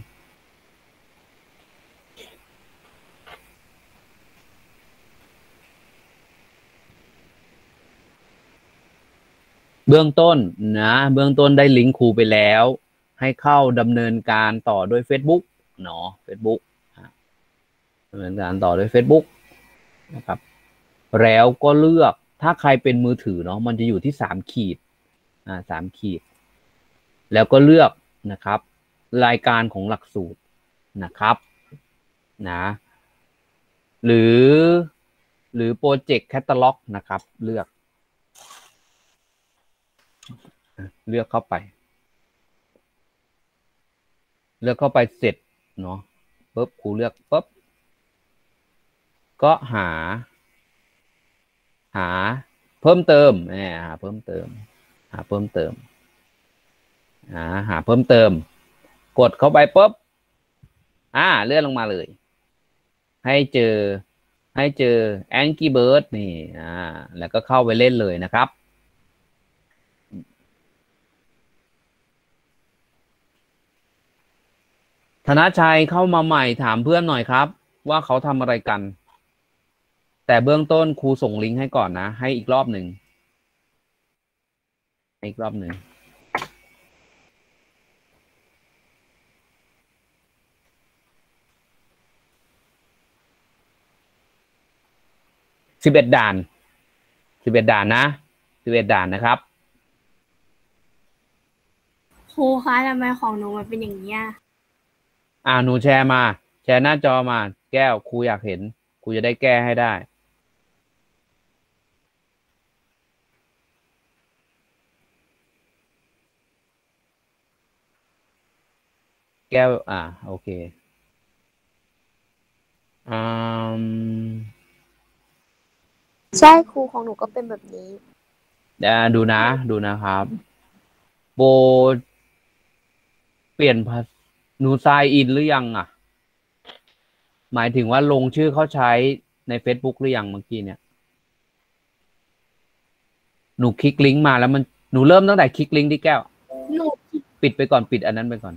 เบื้องต้นได้ลิงก์ครูไปแล้วให้เข้าดำเนินการต่อด้วย Facebook เนาะ Facebook ดำเนินการต่อด้วย Facebook นะครับแล้วก็เลือกถ้าใครเป็นมือถือเนาะมันจะอยู่ที่3ขีด3ขีดแล้วก็เลือกนะครับรายการของหลักสูตรนะครับนะหรือโปรเจกต์แคตตาล็อกนะครับเลือกเข้าไปเสร็จเนาะปุ๊บครูเลือกปุ๊บก็หาเพิ่มเติมหาเพิ่มเติมหาเพิ่มเติมกดเข้าไปปุ๊บเลื่อนลงมาเลยให้เจอAngry Bird นี่แล้วก็เข้าไปเล่นเลยนะครับธนชัยเข้ามาใหม่ถามเพื่อนหน่อยครับว่าเขาทำอะไรกันแต่เบื้องต้นครูส่งลิงก์ให้ก่อนนะให้อีกรอบหนึ่ง11ด่านนะ11ด่านนะครับครูคะทำไมของหนูมันเป็นอย่างนี้หนูแชร์หน้าจอมาแก้วครูอยากเห็นครูจะได้แก้ให้ได้แก้วโอเคใช่ครูของหนูก็เป็นแบบนี้ดูนะครับโบเปลี่ยนหนูไซน์อินหรือยังหมายถึงว่าลงชื่อเขาใช้ใน Facebook หรือยังเมื่อกี้เนี่ยหนูคลิกลิงก์มาแล้วหนูเริ่มตั้งแต่คลิกลิงก์ที่แก้วหนูปิดไปก่อนปิดอันนั้นไปก่อน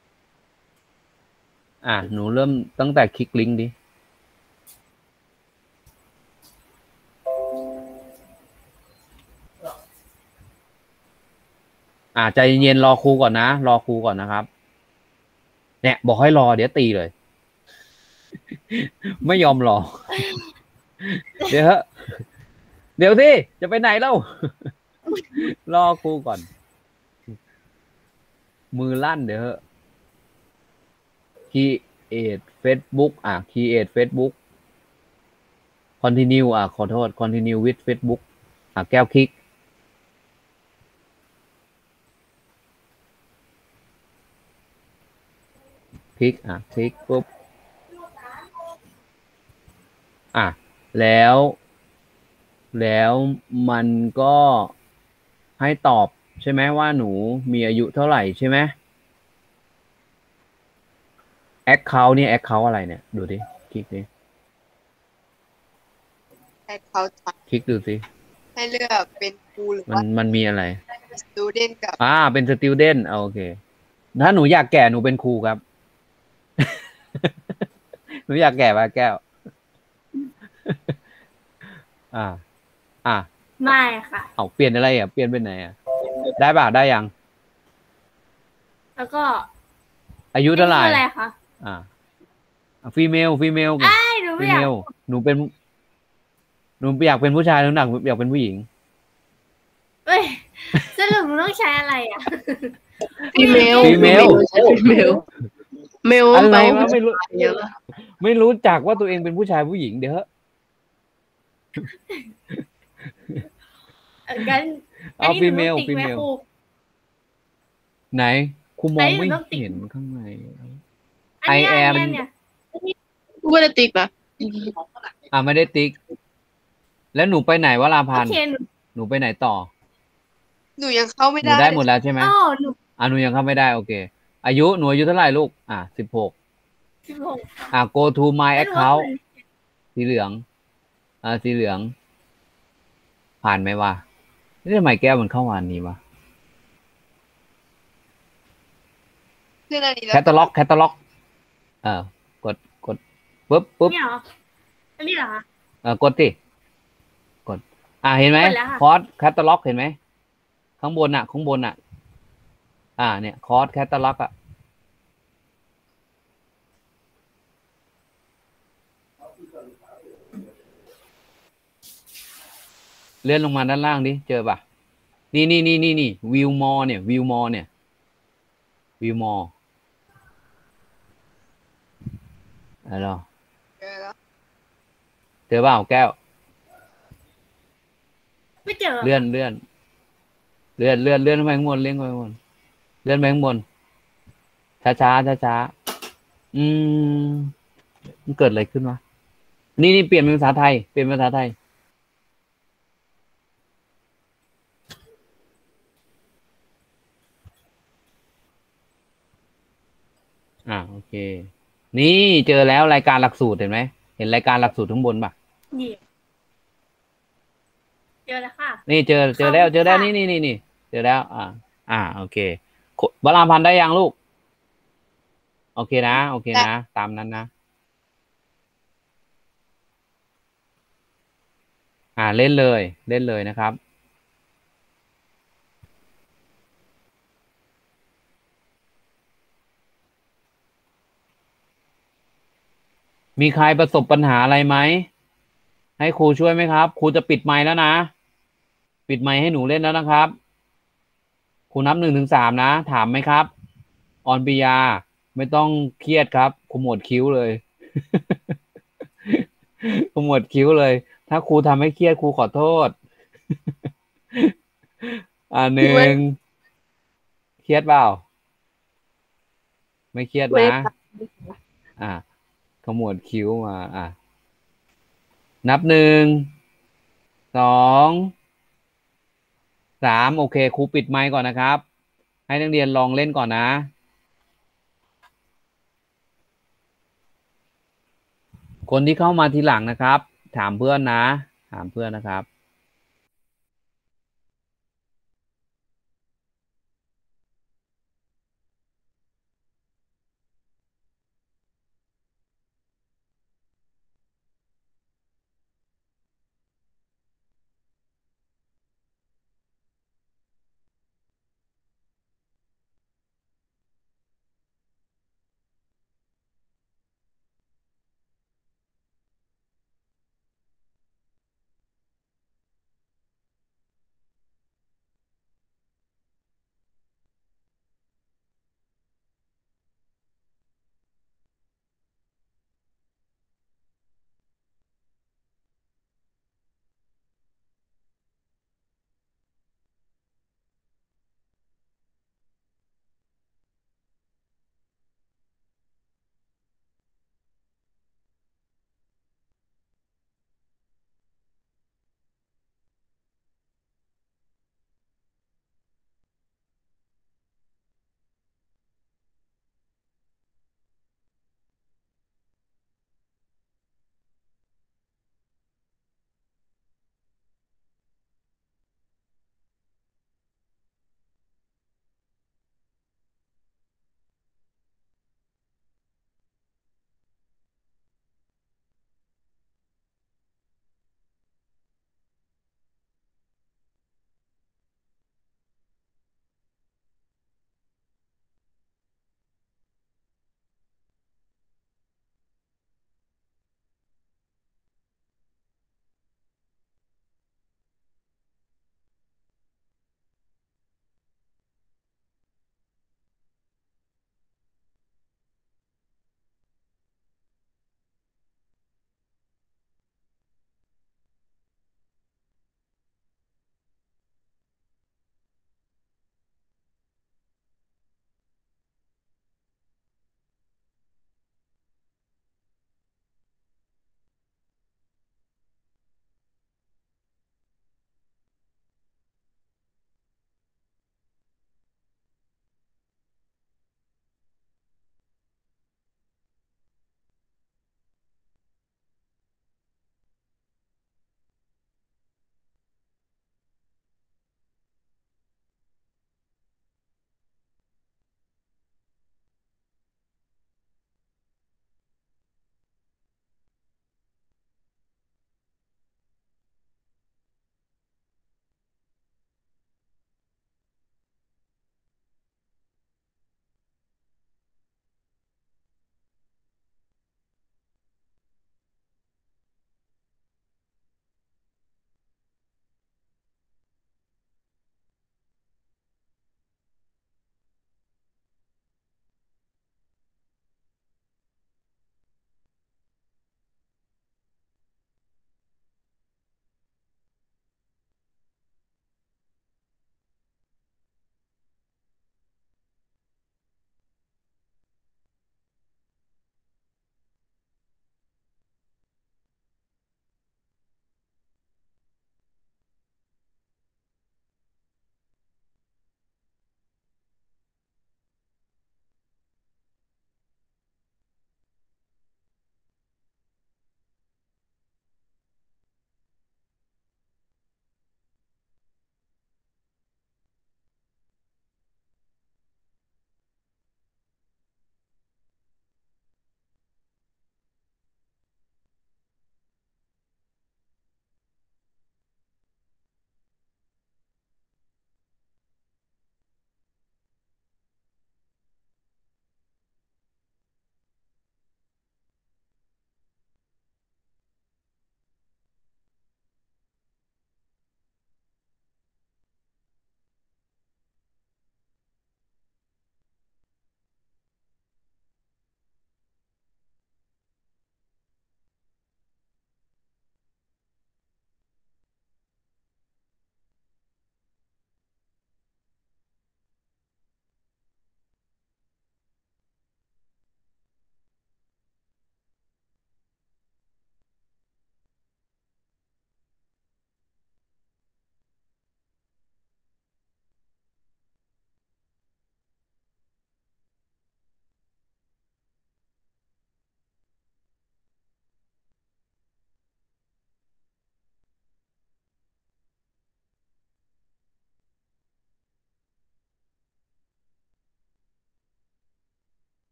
หนูเริ่มตั้งแต่คลิกลิงก์ดิใจเย็นๆรอครูก่อนนะครับเนี่ยบอกให้รอเดี๋ยวตีเลย ไม่ยอมรอ เดี๋ยวสิจะไปไหนเล่า รอครูก่อนมือลั่นเดี๋ยวcreate Facebook create Facebook continueขอโทษ continue with Facebook แก้วคลิกพลิกพลิกปุ๊บแล้วแล้วมันก็ให้ตอบใช่ไหมว่าหนูมีอายุเท่าไหร่ใช่ไหมแอคเคาท์นี่แอคเคาท์อะไรเนี่ยดูดิคลิกดิให้เขาจะคลิกดูสิให้เลือกเป็นครูหรือมันว่ามันมีอะไรสตูเดนกับเป็นสติวเดนโอเคถ้าหนูอยากแก่หนูเป็นครูครับ หนูอยากแก่ป่ะแก้ว อ่าไม่ค่ะเอาเปลี่ยนอะไรเปลี่ยนเป็นไหนได้ป่ะได้ยังแล้วก็อายุเท่าไหร่นี่คืออะไรคะฟีเมลหนูฟีไม่เมอยากลหนูเป็นหนูอยากเป็นผู้ชายหรืออยากเป็นผู้หญิงเอ้ยสรุปหนูต้องใช้อะไรอ่ะฟีเมลฟีเมลเมลอะไรวะไม่รู้เยอะไม่รู้จักว่าตัวเองเป็นผู้ชายผู้หญิงเดี๋ยวกันเอาอันนี้ฟีหนูเมลต้องติ๊กฟีไหมเมลครูไหนครูมองไม่อันนี้หนูต้องติ๊กเห็นข้างในอันเนี้ย I am อันเนี้ยกูไม่ได้ติ๊กนะไม่ได้ติ๊ก แล้วหนูไปไหนวราพัโอนธ์เคหนูหนูไปไหนต่อหนูยังเข้าไม่หนูได้ได้หมดแล้วใช่ไหมอ๋อหนูหนูยังเข้าไม่ได้โอเคหนูอายุเท่าไหร่ลูก16 16 go to my แล้วหนู account สีเหลืองสีเหลือง ผ่านไหมวะนี่ทำไมแก้วมันเข้าวันนี้วะขึ้นอันนี้แคตตาล็อกกดปุ๊บเนี่ยเหรออันนี้เหรอคะกดสิกดเห็นไหมกดแล้วค่ะคอร์สแคตตาล็อกเห็นไหมข้างบนเนี่ยคอร์สแคตตาล็อกเลื่อนลงมาด้านล่างดิเจอป่ะนี่วิวมอเนี่ยวิวมออะไรหรอเจอแล้วเจอเปล่าแก้วไม่เจอเลื่อนไปข้างบนเลื่อนไปข้างบนช้ามันเกิดอะไรขึ้นวะนี่เปลี่ยนเป็นภาษาไทยโอเคนี่เจอแล้วรายการหลักสูตรเห็นไหมเห็นรายการหลักสูตรข้างบนป่ะนี่เจอแล้วค่ะนี่เจอแล้วค่ะนี่เจอแล้วโอเควราพันธ์ได้ยังลูกโอเคนะตามนั้นนะเล่นเลยนะครับมีใครประสบปัญหาอะไรไหมให้ครูช่วยไหมครับครูจะปิดไมค์แล้วนะปิดไมค์ให้หนูเล่นแล้วนะครับครูนับ1 ถึง 3นะถามไหมครับออนปิยาไม่ต้องเครียดครับขมวดคิ้วเลย ขมวดคิ้วเลยถ้าครูทำให้เครียดครูขอโทษ 1เครียดเปล่าไม่เครียดนะขมวดคิ้วมานับ1 2 3โอเคครูปิดไมค์ก่อนนะครับให้นักเรียนลองเล่นก่อนนะคนที่เข้ามาทีหลังนะครับถามเพื่อนนะครับ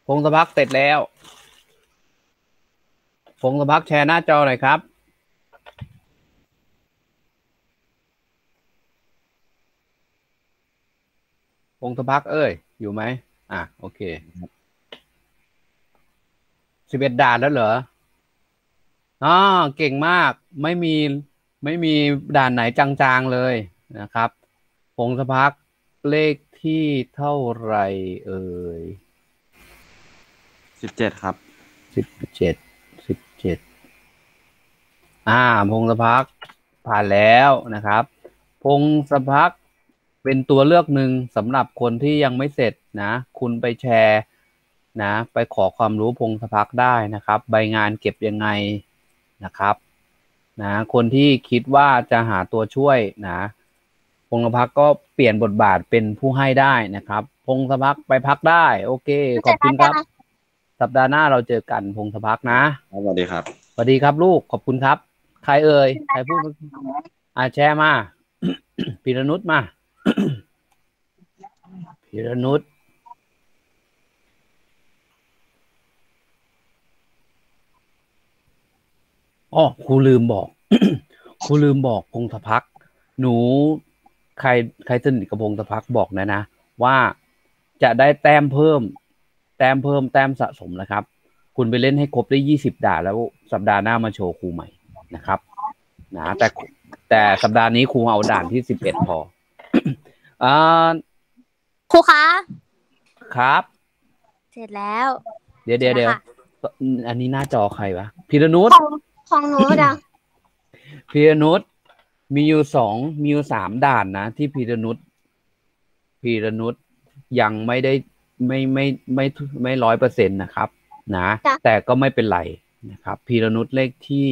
พงศพักเสร็จแล้วพงศพักแชร์หน้าจอหน่อยครับพงศพักเอ้ยอยู่ไหมโอเค11 ด่านแล้วเหรอเก่งมากไม่มีด่านไหนจางๆเลยนะครับพงศพักเลขที่เท่าไหร่เอ่ย 17ครับ 17พงศพักผ่านแล้วนะครับพงศพักเป็นตัวเลือกหนึ่งสำหรับคนที่ยังไม่เสร็จนะคุณไปแชร์นะไปขอความรู้พงศพักได้นะครับใบงานเก็บยังไงนะครับนะคนที่คิดว่าจะหาตัวช่วยนะพงศพักก็เปลี่ยนบทบาทเป็นผู้ให้ได้นะครับพงศพักไปพักได้โอเคขอบคุณครับสัปดาห์หน้าเราเจอกันพงศพักนะสวัสดีครับสวัสดีครับลูกขอบคุณครับใครเอ่ยใครพูดแชร์มา พีรนุชมา พีรนุชครูลืมบอก ครูลืมบอกพงศพักหนูใครสนิทกับพงศพักบอกนะว่าจะได้แต้มเพิ่มแต้มสะสมนะครับคุณไปเล่นให้ครบได้20 ด่านแล้วสัปดาห์หน้ามาโชว์ครูใหม่นะครับนะแต่สัปดาห์นี้ครูเอาด่านที่11พอครูคะครับเสร็จแล้วเดี๋ยวอันนี้หน้าจอใครวะพีรนุชของหนูจ้ะพีรนุชมีอยู่3 ด่านนะที่พีรนุชยังไม่ได้ไม่100%นะครับนะแต่ก็ไม่เป็นไรนะครับพีรนุชเลขที่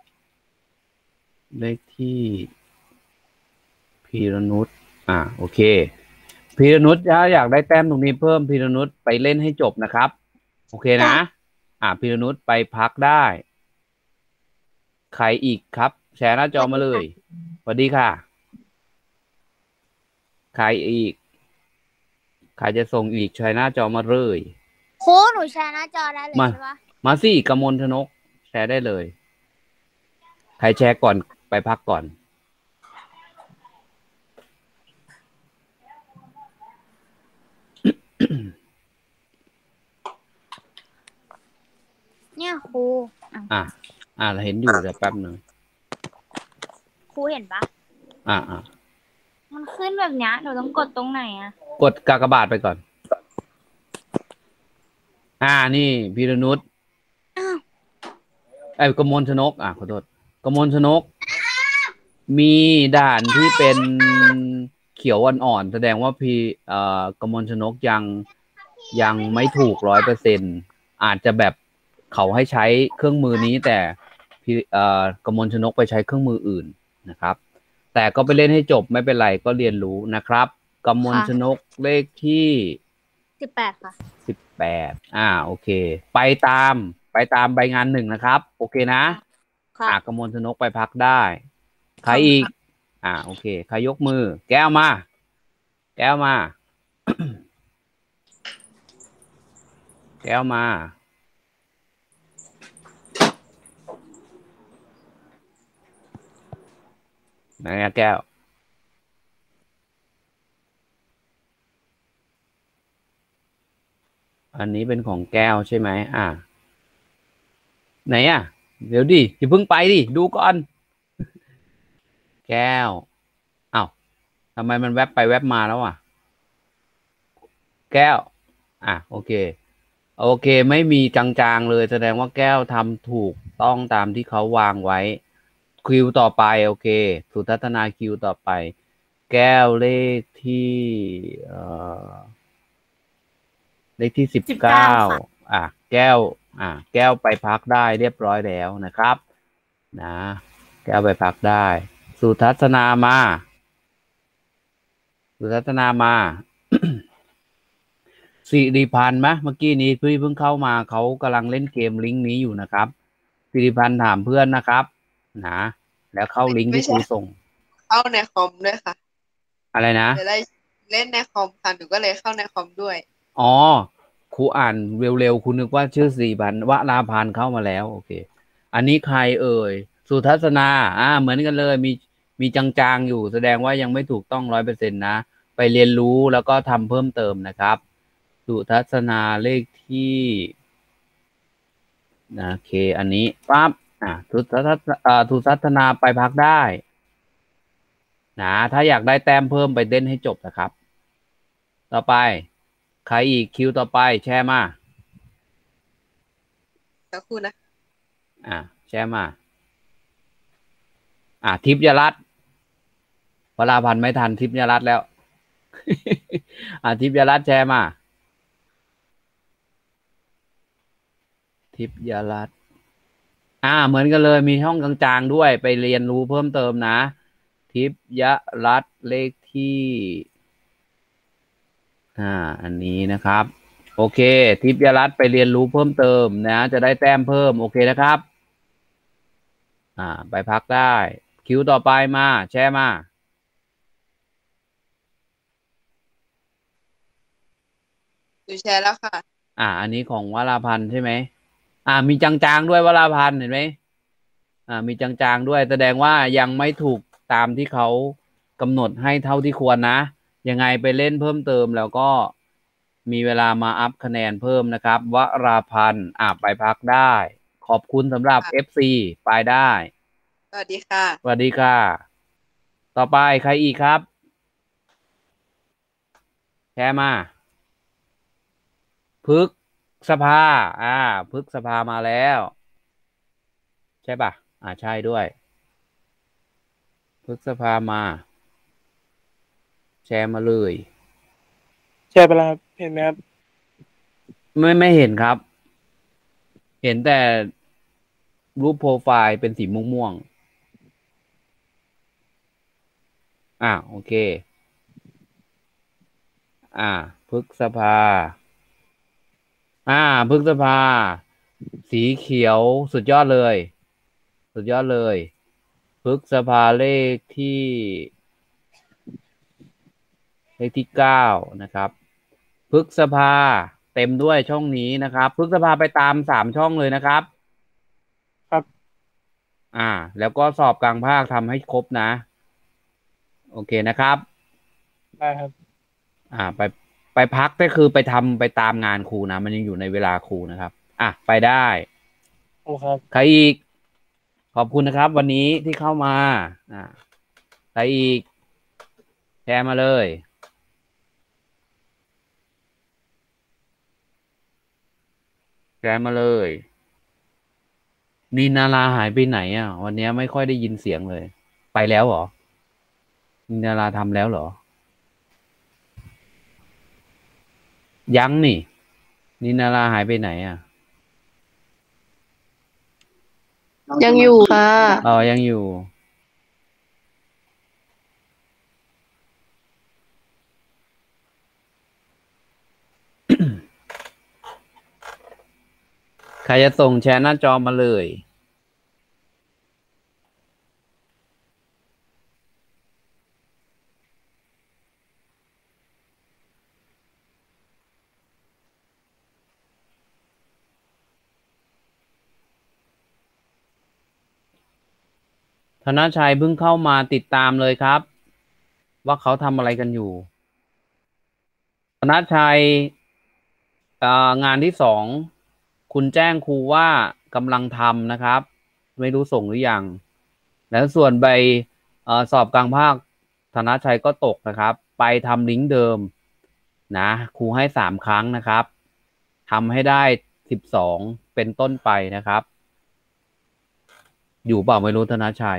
พีรนุชโอเคพีรนุชอยากได้แต้มตรงนี้เพิ่มพีรนุชไปเล่นให้จบนะครับโอเคนะพีรนุชไปพักได้ใครอีกครับแชร์หน้าจอมาเลยสวัสดีค่ะใครอีกใครจะส่งอีกแชร์หน้าจอมาเลยครูหนูแชร์หน้าจอได้เลยใช่ปะมาสิกมลชนกแชร์ได้เลยใครแชร์ก่อนไปพักก่อนเนี่ยครูเราเห็นอยู่แต่แป๊บนึงครูเห็นปะอ่ามันขึ้นแบบนี้หนูต้องกดตรงไหนกดกากบาทไปก่อนนี่พีรนุชกมลชนกขอโทษกมลชนกมีด่านที่เป็นเขียวอ่อนๆแสดงว่ากมลชนกยังไม่ถูก100%อาจจะแบบเขาให้ใช้เครื่องมือนี้แต่กมลชนกไปใช้เครื่องมืออื่นนะครับแต่ก็ไปเล่นให้จบไม่เป็นไรก็เรียนรู้นะครับกมลชนกเลขที่ 18ค่ะ 18โอเคไปตามใบงาน1นะครับโอเคนะกมลชนกไปพักได้ใครอีกโอเคใครยกมือแก้วมา แก้วมาไหนแก้วอันนี้เป็นของแก้วใช่ไหมไหนเดี๋ยวดิอย่าเพิ่งไปดิดูก่อนแก้วทำไมมันแวบไปแวบมาแล้วแก้วโอเคไม่มีจางๆเลยแสดงว่าแก้วทำถูกต้องตามที่เขาวางไว้คิวต่อไปโอเคสุทัศนาคิวต่อไปแก้วเลขที่19แก้วไปพักได้เรียบร้อยแล้วนะครับนะแก้วไปพักได้สุทัศนามาสิริพันธ์ไหมเมื่อกี้นี้เพิ่งเข้ามาเขากำลังเล่นเกมลิงก์นี้อยู่นะครับสิริพันธ์ถามเพื่อนนะครับนะแล้วเข้าลิงก์ที่ครูส่งเข้าในคอมด้วยค่ะอะไรนะเดี๋ยวเล่นในคอมค่ะหนูก็เลยเข้าในคอมด้วยครูอ่านเร็วๆคุณนึกว่าชื่อ4,000วราพันธ์เข้ามาแล้วโอเคอันนี้ใครเอ่ยสุทัศนาเหมือนกันเลยมีจางๆอยู่แสดงว่ายังไม่ถูกต้อง100%นะไปเรียนรู้แล้วก็ทำเพิ่มเติมนะครับสุทัศนาเลขที่โอเคอันนี้ปั๊บสุทัศนาไปพักได้นะถ้าอยากได้แต้มเพิ่มไปเล่นให้จบนะครับต่อไปใครอีกคิวต่อไปแชร์มาสักครู่นะแชร์มาทิพยรัตน์วราพันธ์ไม่ทันทิพยรัตน์แล้ว ทิพยรัตน์แชร์มาทิพยรัตน์เหมือนกันเลยมีช่องกลางๆด้วยไปเรียนรู้เพิ่มเติมนะทิพยรัตน์เลขที่อันนี้นะครับโอเคทิพยรัตน์ไปเรียนรู้เพิ่มเติมนะจะได้แต้มเพิ่มโอเคนะครับไปพักได้คิวต่อไปมาแชร์มาดูแชร์แล้วค่ะอันนี้ของวราพันธ์ใช่ไหมมีจางๆด้วยวราพันธ์เห็นไหมมีจางๆด้วยแสดงว่ายังไม่ถูกตามที่เขากำหนดให้เท่าที่ควรนะยังไงไปเล่นเพิ่มเติมแล้วก็มีเวลามาอัพคะแนนเพิ่มนะครับวราพันธ์ไปพักได้ขอบคุณสำหรับ FC ไปได้สวัสดีค่ะสวัสดีค่ะต่อไปใครอีกครับแชร์มาพฤกษภาพฤกษภามาแล้วใช่ป่ะใช่ด้วยพฤกษภามาแชร์มาเลยแชร์ไปแล้วครับเห็นไหมครับไม่เห็นครับเห็นแต่รูปโปรไฟล์เป็นสีม่วงๆโอเคพฤษภาพฤษภาสีเขียวสุดยอดเลยสุดยอดเลยพฤษภาเลขที่9นะครับพฤษภาเต็มด้วยช่องนี้นะครับพฤษภาไปตาม3ช่องเลยนะครับครับแล้วก็สอบกลางภาคทำให้ครบนะโอเคนะครับได้ครับไปพักก็คือไปทำไปตามงานครูนะมันยังอยู่ในเวลาครูนะครับไปได้ครับใครอีกขอบคุณนะครับวันนี้ที่เข้ามาใครอีกแชร์มาเลยแชร์มาเลยนีนาราหายไปไหนวันนี้ไม่ค่อยได้ยินเสียงเลยไปแล้วเหรอนีนาราทำแล้วเหรอยังนี่นีนาราหายไปไหนยังอยู่ค่ะยังอยู่ ใครจะส่งแชร์หน้าจอมาเลยธนชัยเพิ่งเข้ามาติดตามเลยครับว่าเขาทำอะไรกันอยู่ธนชัยงานที่2คุณแจ้งครูว่ากำลังทำนะครับไม่รู้ส่งหรือยังแล้วส่วนใบสอบกลางภาคธนชัยก็ตกนะครับไปทำลิงก์เดิมนะครูให้3ครั้งนะครับทำให้ได้12เป็นต้นไปนะครับอยู่เปล่าไม่รู้ธนชัย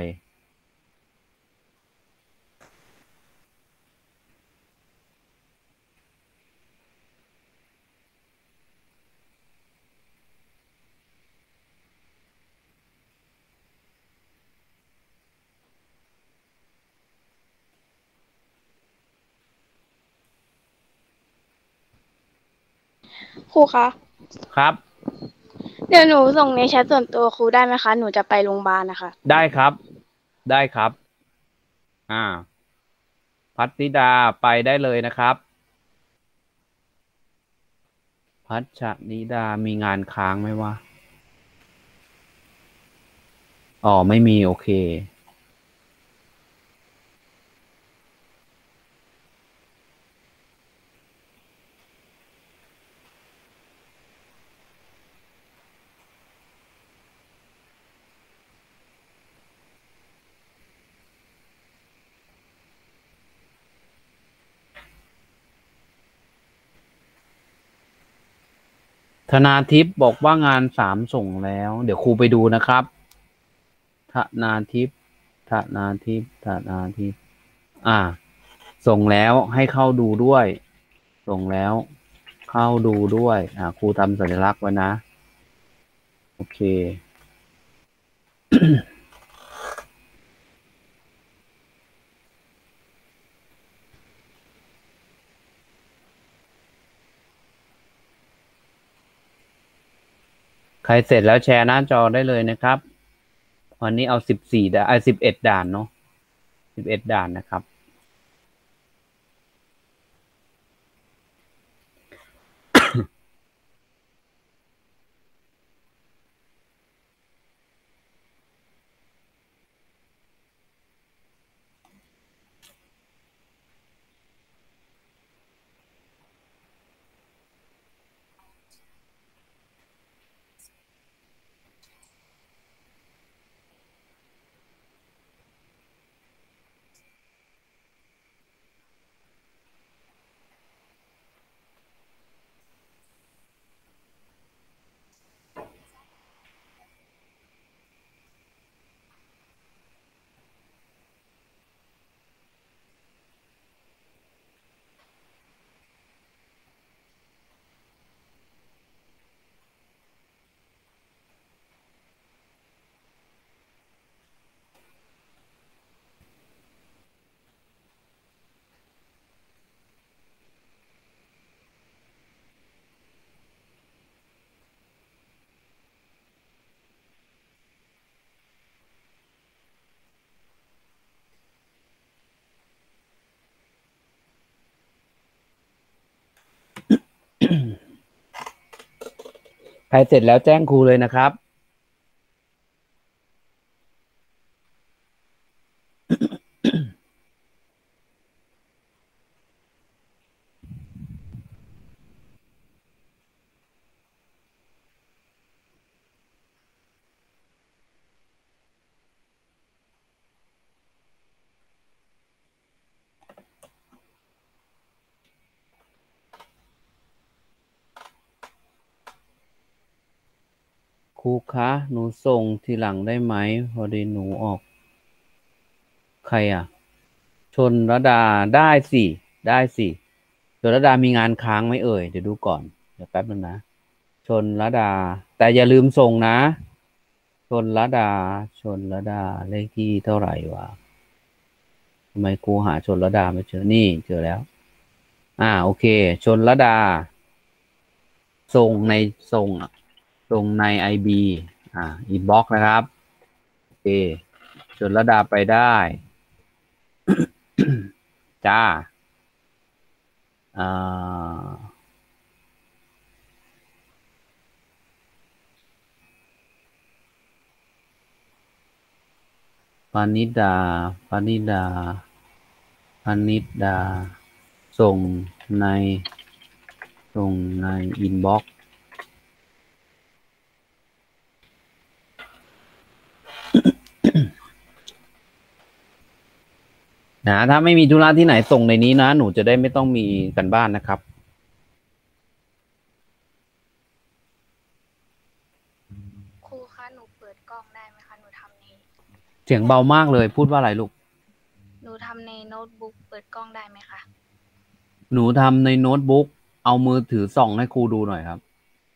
ครูคะครับเดี๋ยวหนูส่งในแชทส่วนตัวครูได้ไหมคะหนูจะไปโรงพยาบาลนะคะได้ครับได้ครับพัทธิดาไปได้เลยนะครับพัพัชนิดามีงานค้างไหมวะอ๋อไม่มีโอเคธนาทิพย์บอกว่างาน3ส่งแล้วเดี๋ยวครูไปดูนะครับธนาทิพย์ส่งแล้วให้เข้าดูด้วยส่งแล้วเข้าดูด้วยครูทำสัญลักษณ์ไว้นะโอเค ใครเสร็จแล้วแชร์หน้าจอได้เลยนะครับวันนี้เอา11 ด่านเนาะ11 ด่านนะครับใครเสร็จแล้วแจ้งครูเลยนะครับครูคะหนูส่งทีหลังได้ไหมพอดีหนูออกใครชนรดาได้สิชนรดามีงานค้างไหมเอ่ยเดี๋ยวดูก่อนเดี๋ยวแป๊บนึงนะชนรดาแต่อย่าลืมส่งนะชนรดาเลขที่เท่าไหร่วะทำไมครูหาชนรดาไม่เจอนี่เจอแล้วโอเคชนรดาส่งใน IBอินบ็อกซ์นะครับโอเคชนรดาไปได้ จ้าปณิดาส่งในอินบ็อกซ์ถ้าไม่มีธุระที่ไหนส่งในนี้นะหนูจะได้ไม่ต้องมีกันบ้านนะครับครูคะหนูเปิดกล้องได้ไหมคะหนูทำในเสียงเบามากเลยพูดว่าอะไรลูกหนูทำในโน้ตบุ๊กเปิดกล้องได้ไหมคะหนูทำในโน้ตบุ๊กเอามือถือส่องให้ครูดูหน่อยครับ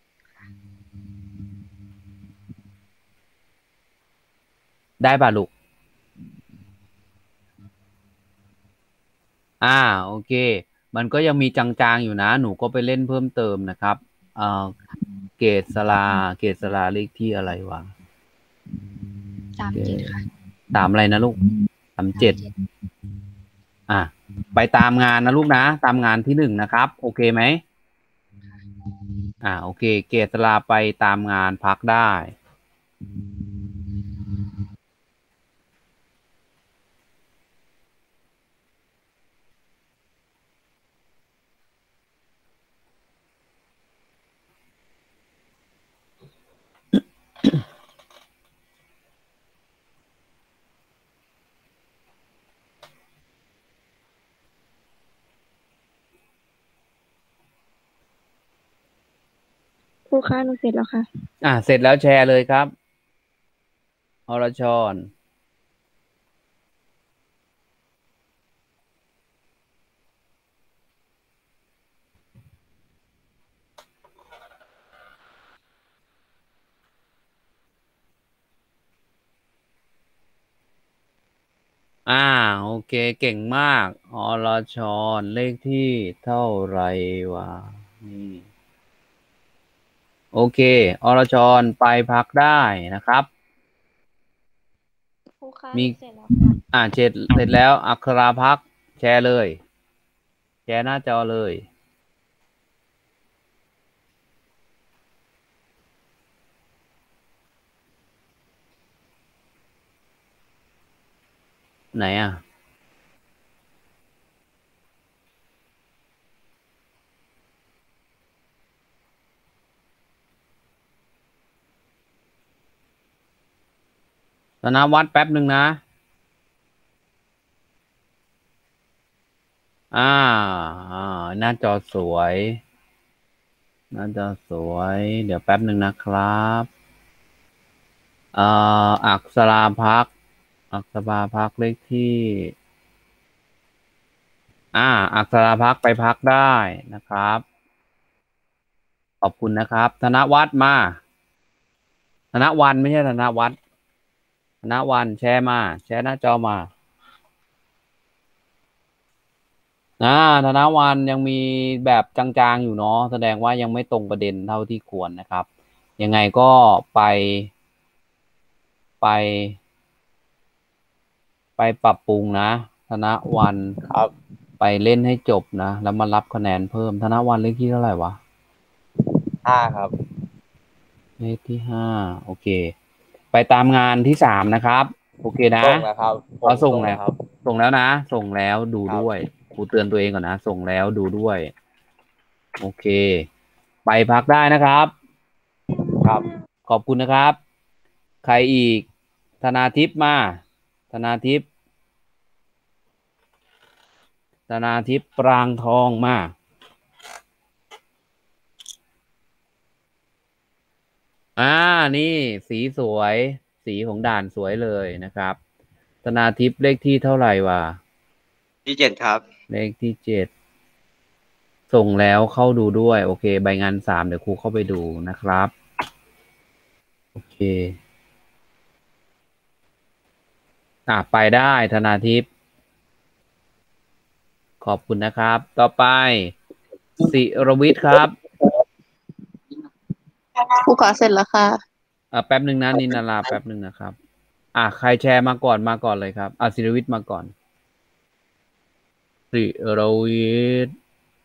ได้ป่ะลูกโอเคมันก็ยังมีจางๆอยู่นะหนูก็ไปเล่นเพิ่มเติมนะครับเกรดสลาเลขที่อะไรวะ 37ค่ะ 3อะไรนะลูก37ไปตามงานนะลูกนะตามงานที่1นะครับโอเคไหมโอเค เกษราไปตามงานพักได้ครูคะหนูเสร็จแล้วค่ะเสร็จแล้วแชร์เลยครับอรชรโอเคเก่งมากอรชรเลขที่เท่าไหร่วะนี่โอเคอรชรไปพักได้นะครับครูคะมีหนูเสร็จแล้วค่ะเสร็จแล้วอัคราพักแชร์เลย แชร์หน้าจอเลย ไหนธนวัฒน์แป๊บหนึ่งนะหน้าจอสวย หน้าจอสวย เดี๋ยวแป๊บหนึ่งนะครับอักษราพักเลขที่อักษราพักไปพักได้นะครับ ขอบคุณนะครับ ธนวัฒน์มา ธนวันไม่ใช่ธนวัฒน์ธนวันแชร์มา แชร์หน้าจอมาธนวันยังมีแบบจางๆอยู่เนาะแสดงว่ายังไม่ตรงประเด็นเท่าที่ควรนะครับ ยังไงก็ไปปรับปรุงนะธนวันครับไปเล่นให้จบนะแล้วมารับคะแนนเพิ่มธนวันเลขที่เท่าไหร่วะ 5 ครับเลขที่ 5โอเค ไปตามงานที่ 3นะครับโอเคนะส่งแล้วครับส่งแล้วครับส่งแล้วนะส่งแล้วดูครับด้วยกูเตือนตัวเองก่อนนะส่งแล้วดูด้วยโอเค ไปพักได้นะครับครับขอบคุณนะครับ ใครอีกธนาทิพย์มาธนาทิพย์ปรางทองมานี่สีสวยสีของด่านสวยเลยนะครับธนาทิพย์เลขที่เท่าไหร่วะที่ 7 ครับเลขที่ 7ส่งแล้วเข้าดูด้วยโอเคใบงาน 3เดี๋ยวครูเข้าไปดูนะครับโอเคไปได้ธนาทิพย์ขอบคุณนะครับ ต่อไปศิรวิทย์ครับครูขอเสร็จแล้วค่ะแป๊บหนึ่งนะนินาราแป๊บหนึ่งนะครับใครแชร์มาก่อนเลยครับศิรวิทย์มาก่อนศิรวิทย์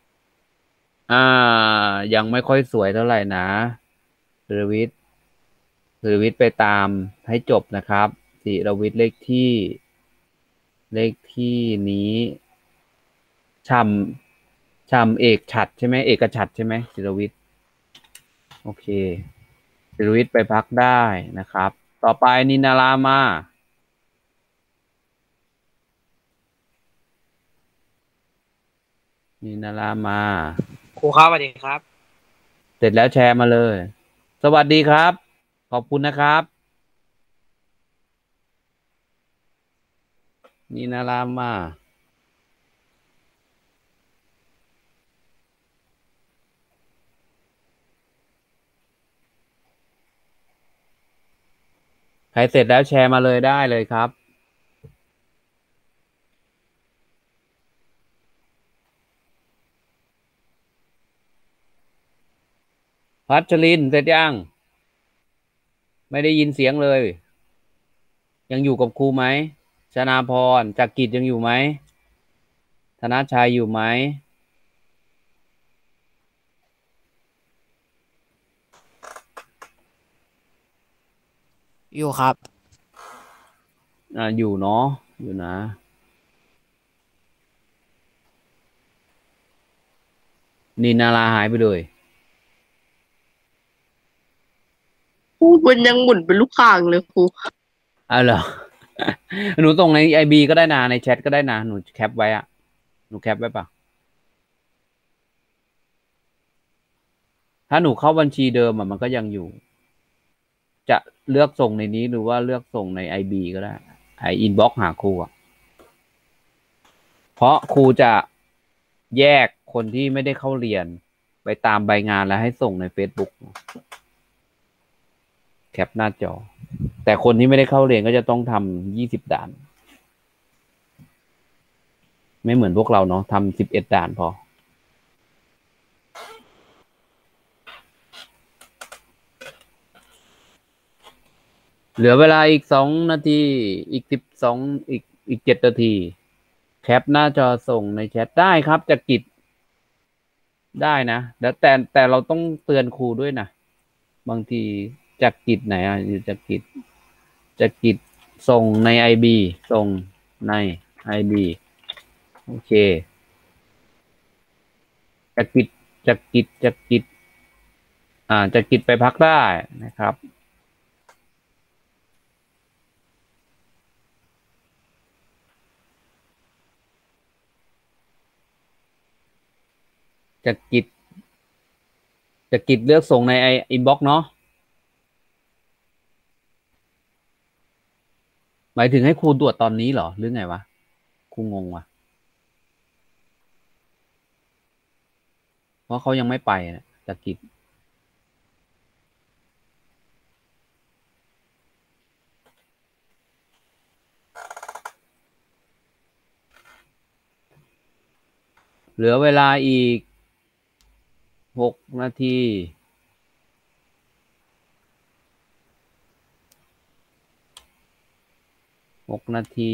ยังไม่ค่อยสวยเท่าไหร่นะศิรวิทย์ไปตามให้จบนะครับศิรวิทย์เลขที่นี้ช่ำเอกฉัตรใช่ไหมเอกฉัตรใช่ไหมศิรวิทย์โอเคศิรวิทย์ไปพักได้นะครับต่อไปนินารามาครูครับสวัสดีครับเสร็จแล้วแชร์มาเลยสวัสดีครับขอบคุณนะครับนินารามาใครเสร็จแล้วแชร์มาเลยได้เลยครับพัชรินเสร็จยังไม่ได้ยินเสียงเลยยังอยู่กับครูไหมชนาพรจักริดยังอยู่ไหมธนชัยอยู่ไหมอยู่ครับอยู่เนาะอยู่นะนี่นาราหายไปเลยครูมันยังหมุนเป็นลูกข่างเลยครูเหรอ หนูส่งในIBก็ได้นะในแชทก็ได้นะหนูแคปไว้อะหนูแคปไว้ปะถ้าหนูเข้าบัญชีเดิมมันก็ยังอยู่ จะเลือกส่งในนี้หรือว่าเลือกส่งในIBก็ได้อินบ็อกหาครูอะเพราะครูจะแยกคนที่ไม่ได้เข้าเรียนไปตามใบงานแล้วให้ส่งใน Facebook แคปหน้าจอแต่คนที่ไม่ได้เข้าเรียนก็จะต้องทำ20 ด่านไม่เหมือนพวกเราเนาะทำ11 ด่านพอเหลือเวลาอีก2 นาทีอีก7 นาทีแคปหน้าจอส่งในแชทได้ครับจากกิจได้นะแล้วแต่เราต้องเตือนครูด้วยนะบางทีจากกิจไหนอยู่จากกิจส่งในIBส่งในIBโอเคจากกิจจากกิจไปพักได้นะครับจากกิจเลือกส่งในอินบ็อกซ์เนาะหมายถึงให้ครูตรวจตอนนี้เหรอหรือไงวะครูงงว่ะเพราะเขายังไม่ไปนะจากกิจเหลือเวลาอีก6 นาที6 นาที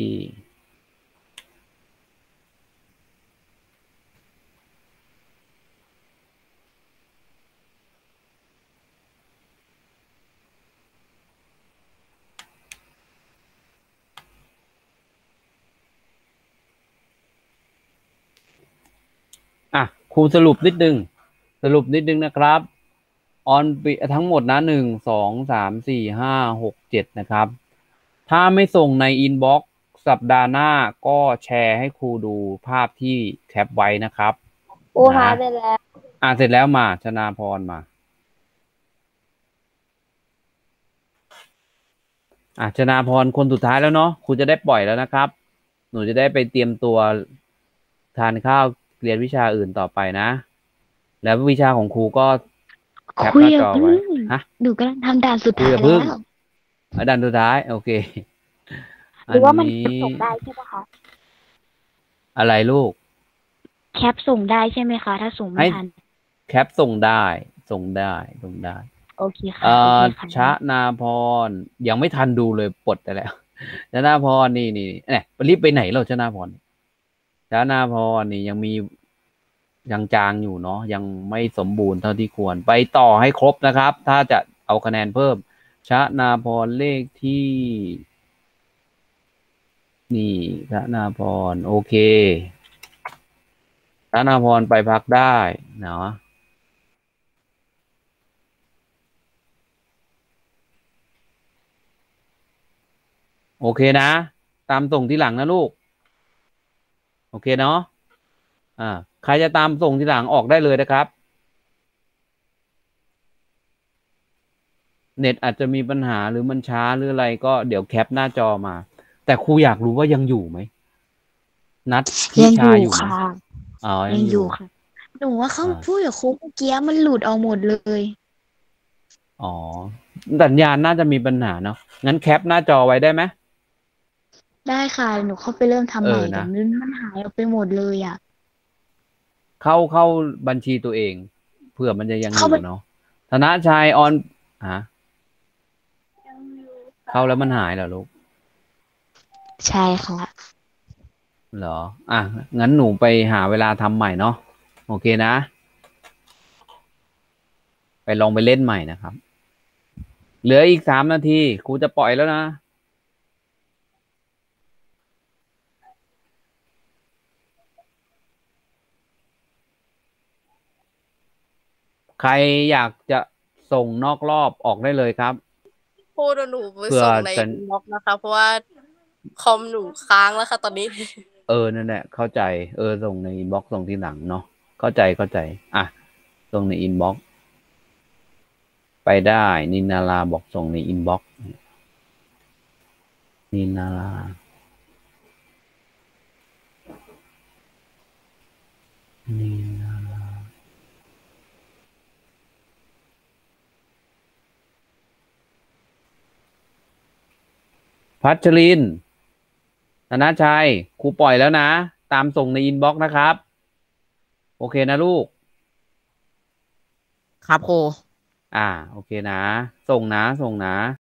ครูสรุปนิดนึงนะครับออนทั้งหมดนะ1 2 3 4 5 6 7นะครับถ้าไม่ส่งในอินบ็อกซ์สัปดาห์หน้าก็แชร์ให้ครูดูภาพที่แคปไว้นะครับโอ้หาเสร็จแล้วเสร็จแล้วมาชนาพรมาชนาพรคนสุดท้ายแล้วเนาะครูจะได้ปล่อยแล้วนะครับหนูจะได้ไปเตรียมตัวทานข้าวเรียนวิชาอื่นต่อไปนะแล้ววิชาของครูก็แคปหน้าจอไว้หนูกำลังทำด่านสุดท้ายแล้วด่านสุดท้ายโอเคหรือว่ามันส่งได้ใช่ไหมคะอะไรลูกแคปส่งได้ใช่ไหมคะถ้าส่งไม่ทันแคปส่งได้โอเคค่ะชนาพรยังไม่ทันดูเลยปลดไปแล้วชนาพรนี่รีบไปไหนเราชนาพรนี่ยังมียังจางอยู่เนาะยังไม่สมบูรณ์เท่าที่ควรไปต่อให้ครบนะครับถ้าจะเอาคะแนนเพิ่มชนาพรเลขที่นี่ชนาพรโอเคชนาพรไปพักได้เนาะโอเคนะตามส่งที่หลังนะลูกโอเคเนาะใครจะตามส่งทีหลังออกได้เลยนะครับเน็ตอาจจะมีปัญหาหรือมันช้าหรืออะไรก็เดี๋ยวแคปหน้าจอมาแต่ครูอยากรู้ว่ายังอยู่ไหมนัดพี่ชายอยู่ค่ะยังอยู่ค่ะหนูว่าเขาพูดกับครูเมื่อกี้มันหลุดออกหมดเลยสัญญาณน่าจะมีปัญหาเนาะงั้นแคปหน้าจอไว้ได้ไหมได้ค่ะหนูเข้าไปเริ่มทำใหม่แต่มันหายออกไปหมดเลยเข้าบัญชีตัวเองเผื่อมันจะยังอยู่เนาะธนชัยออนเข้าแล้วมันหายเหรอลูกใช่ค่ะเหรองั้นหนูไปหาเวลาทำใหม่เนาะโอเคนะไปลองไปเล่นใหม่นะครับเหลืออีก3 นาทีครูจะปล่อยแล้วนะใครอยากจะส่งนอกรอบออกได้เลยครับพูดหนูไปเพื่อส่งในจะอินบ็อกซ์นะคะ เพราะว่าคอมหนูค้างแล้วค่ะตอนนี้นั่นแหละเข้าใจส่งในอินบ็อกซ์ส่งทีหลังเนาะเข้าใจอ่ะส่งในอินบ็อกซ์ไปได้นินาราบอกส่งในอินบ็อกซ์นินารานินาราพัชรินทร์ธนชัยครูปล่อยแล้วนะตามส่งในอินบ็อกซ์นะครับโอเคนะลูกครับครูโอเคนะส่งนะ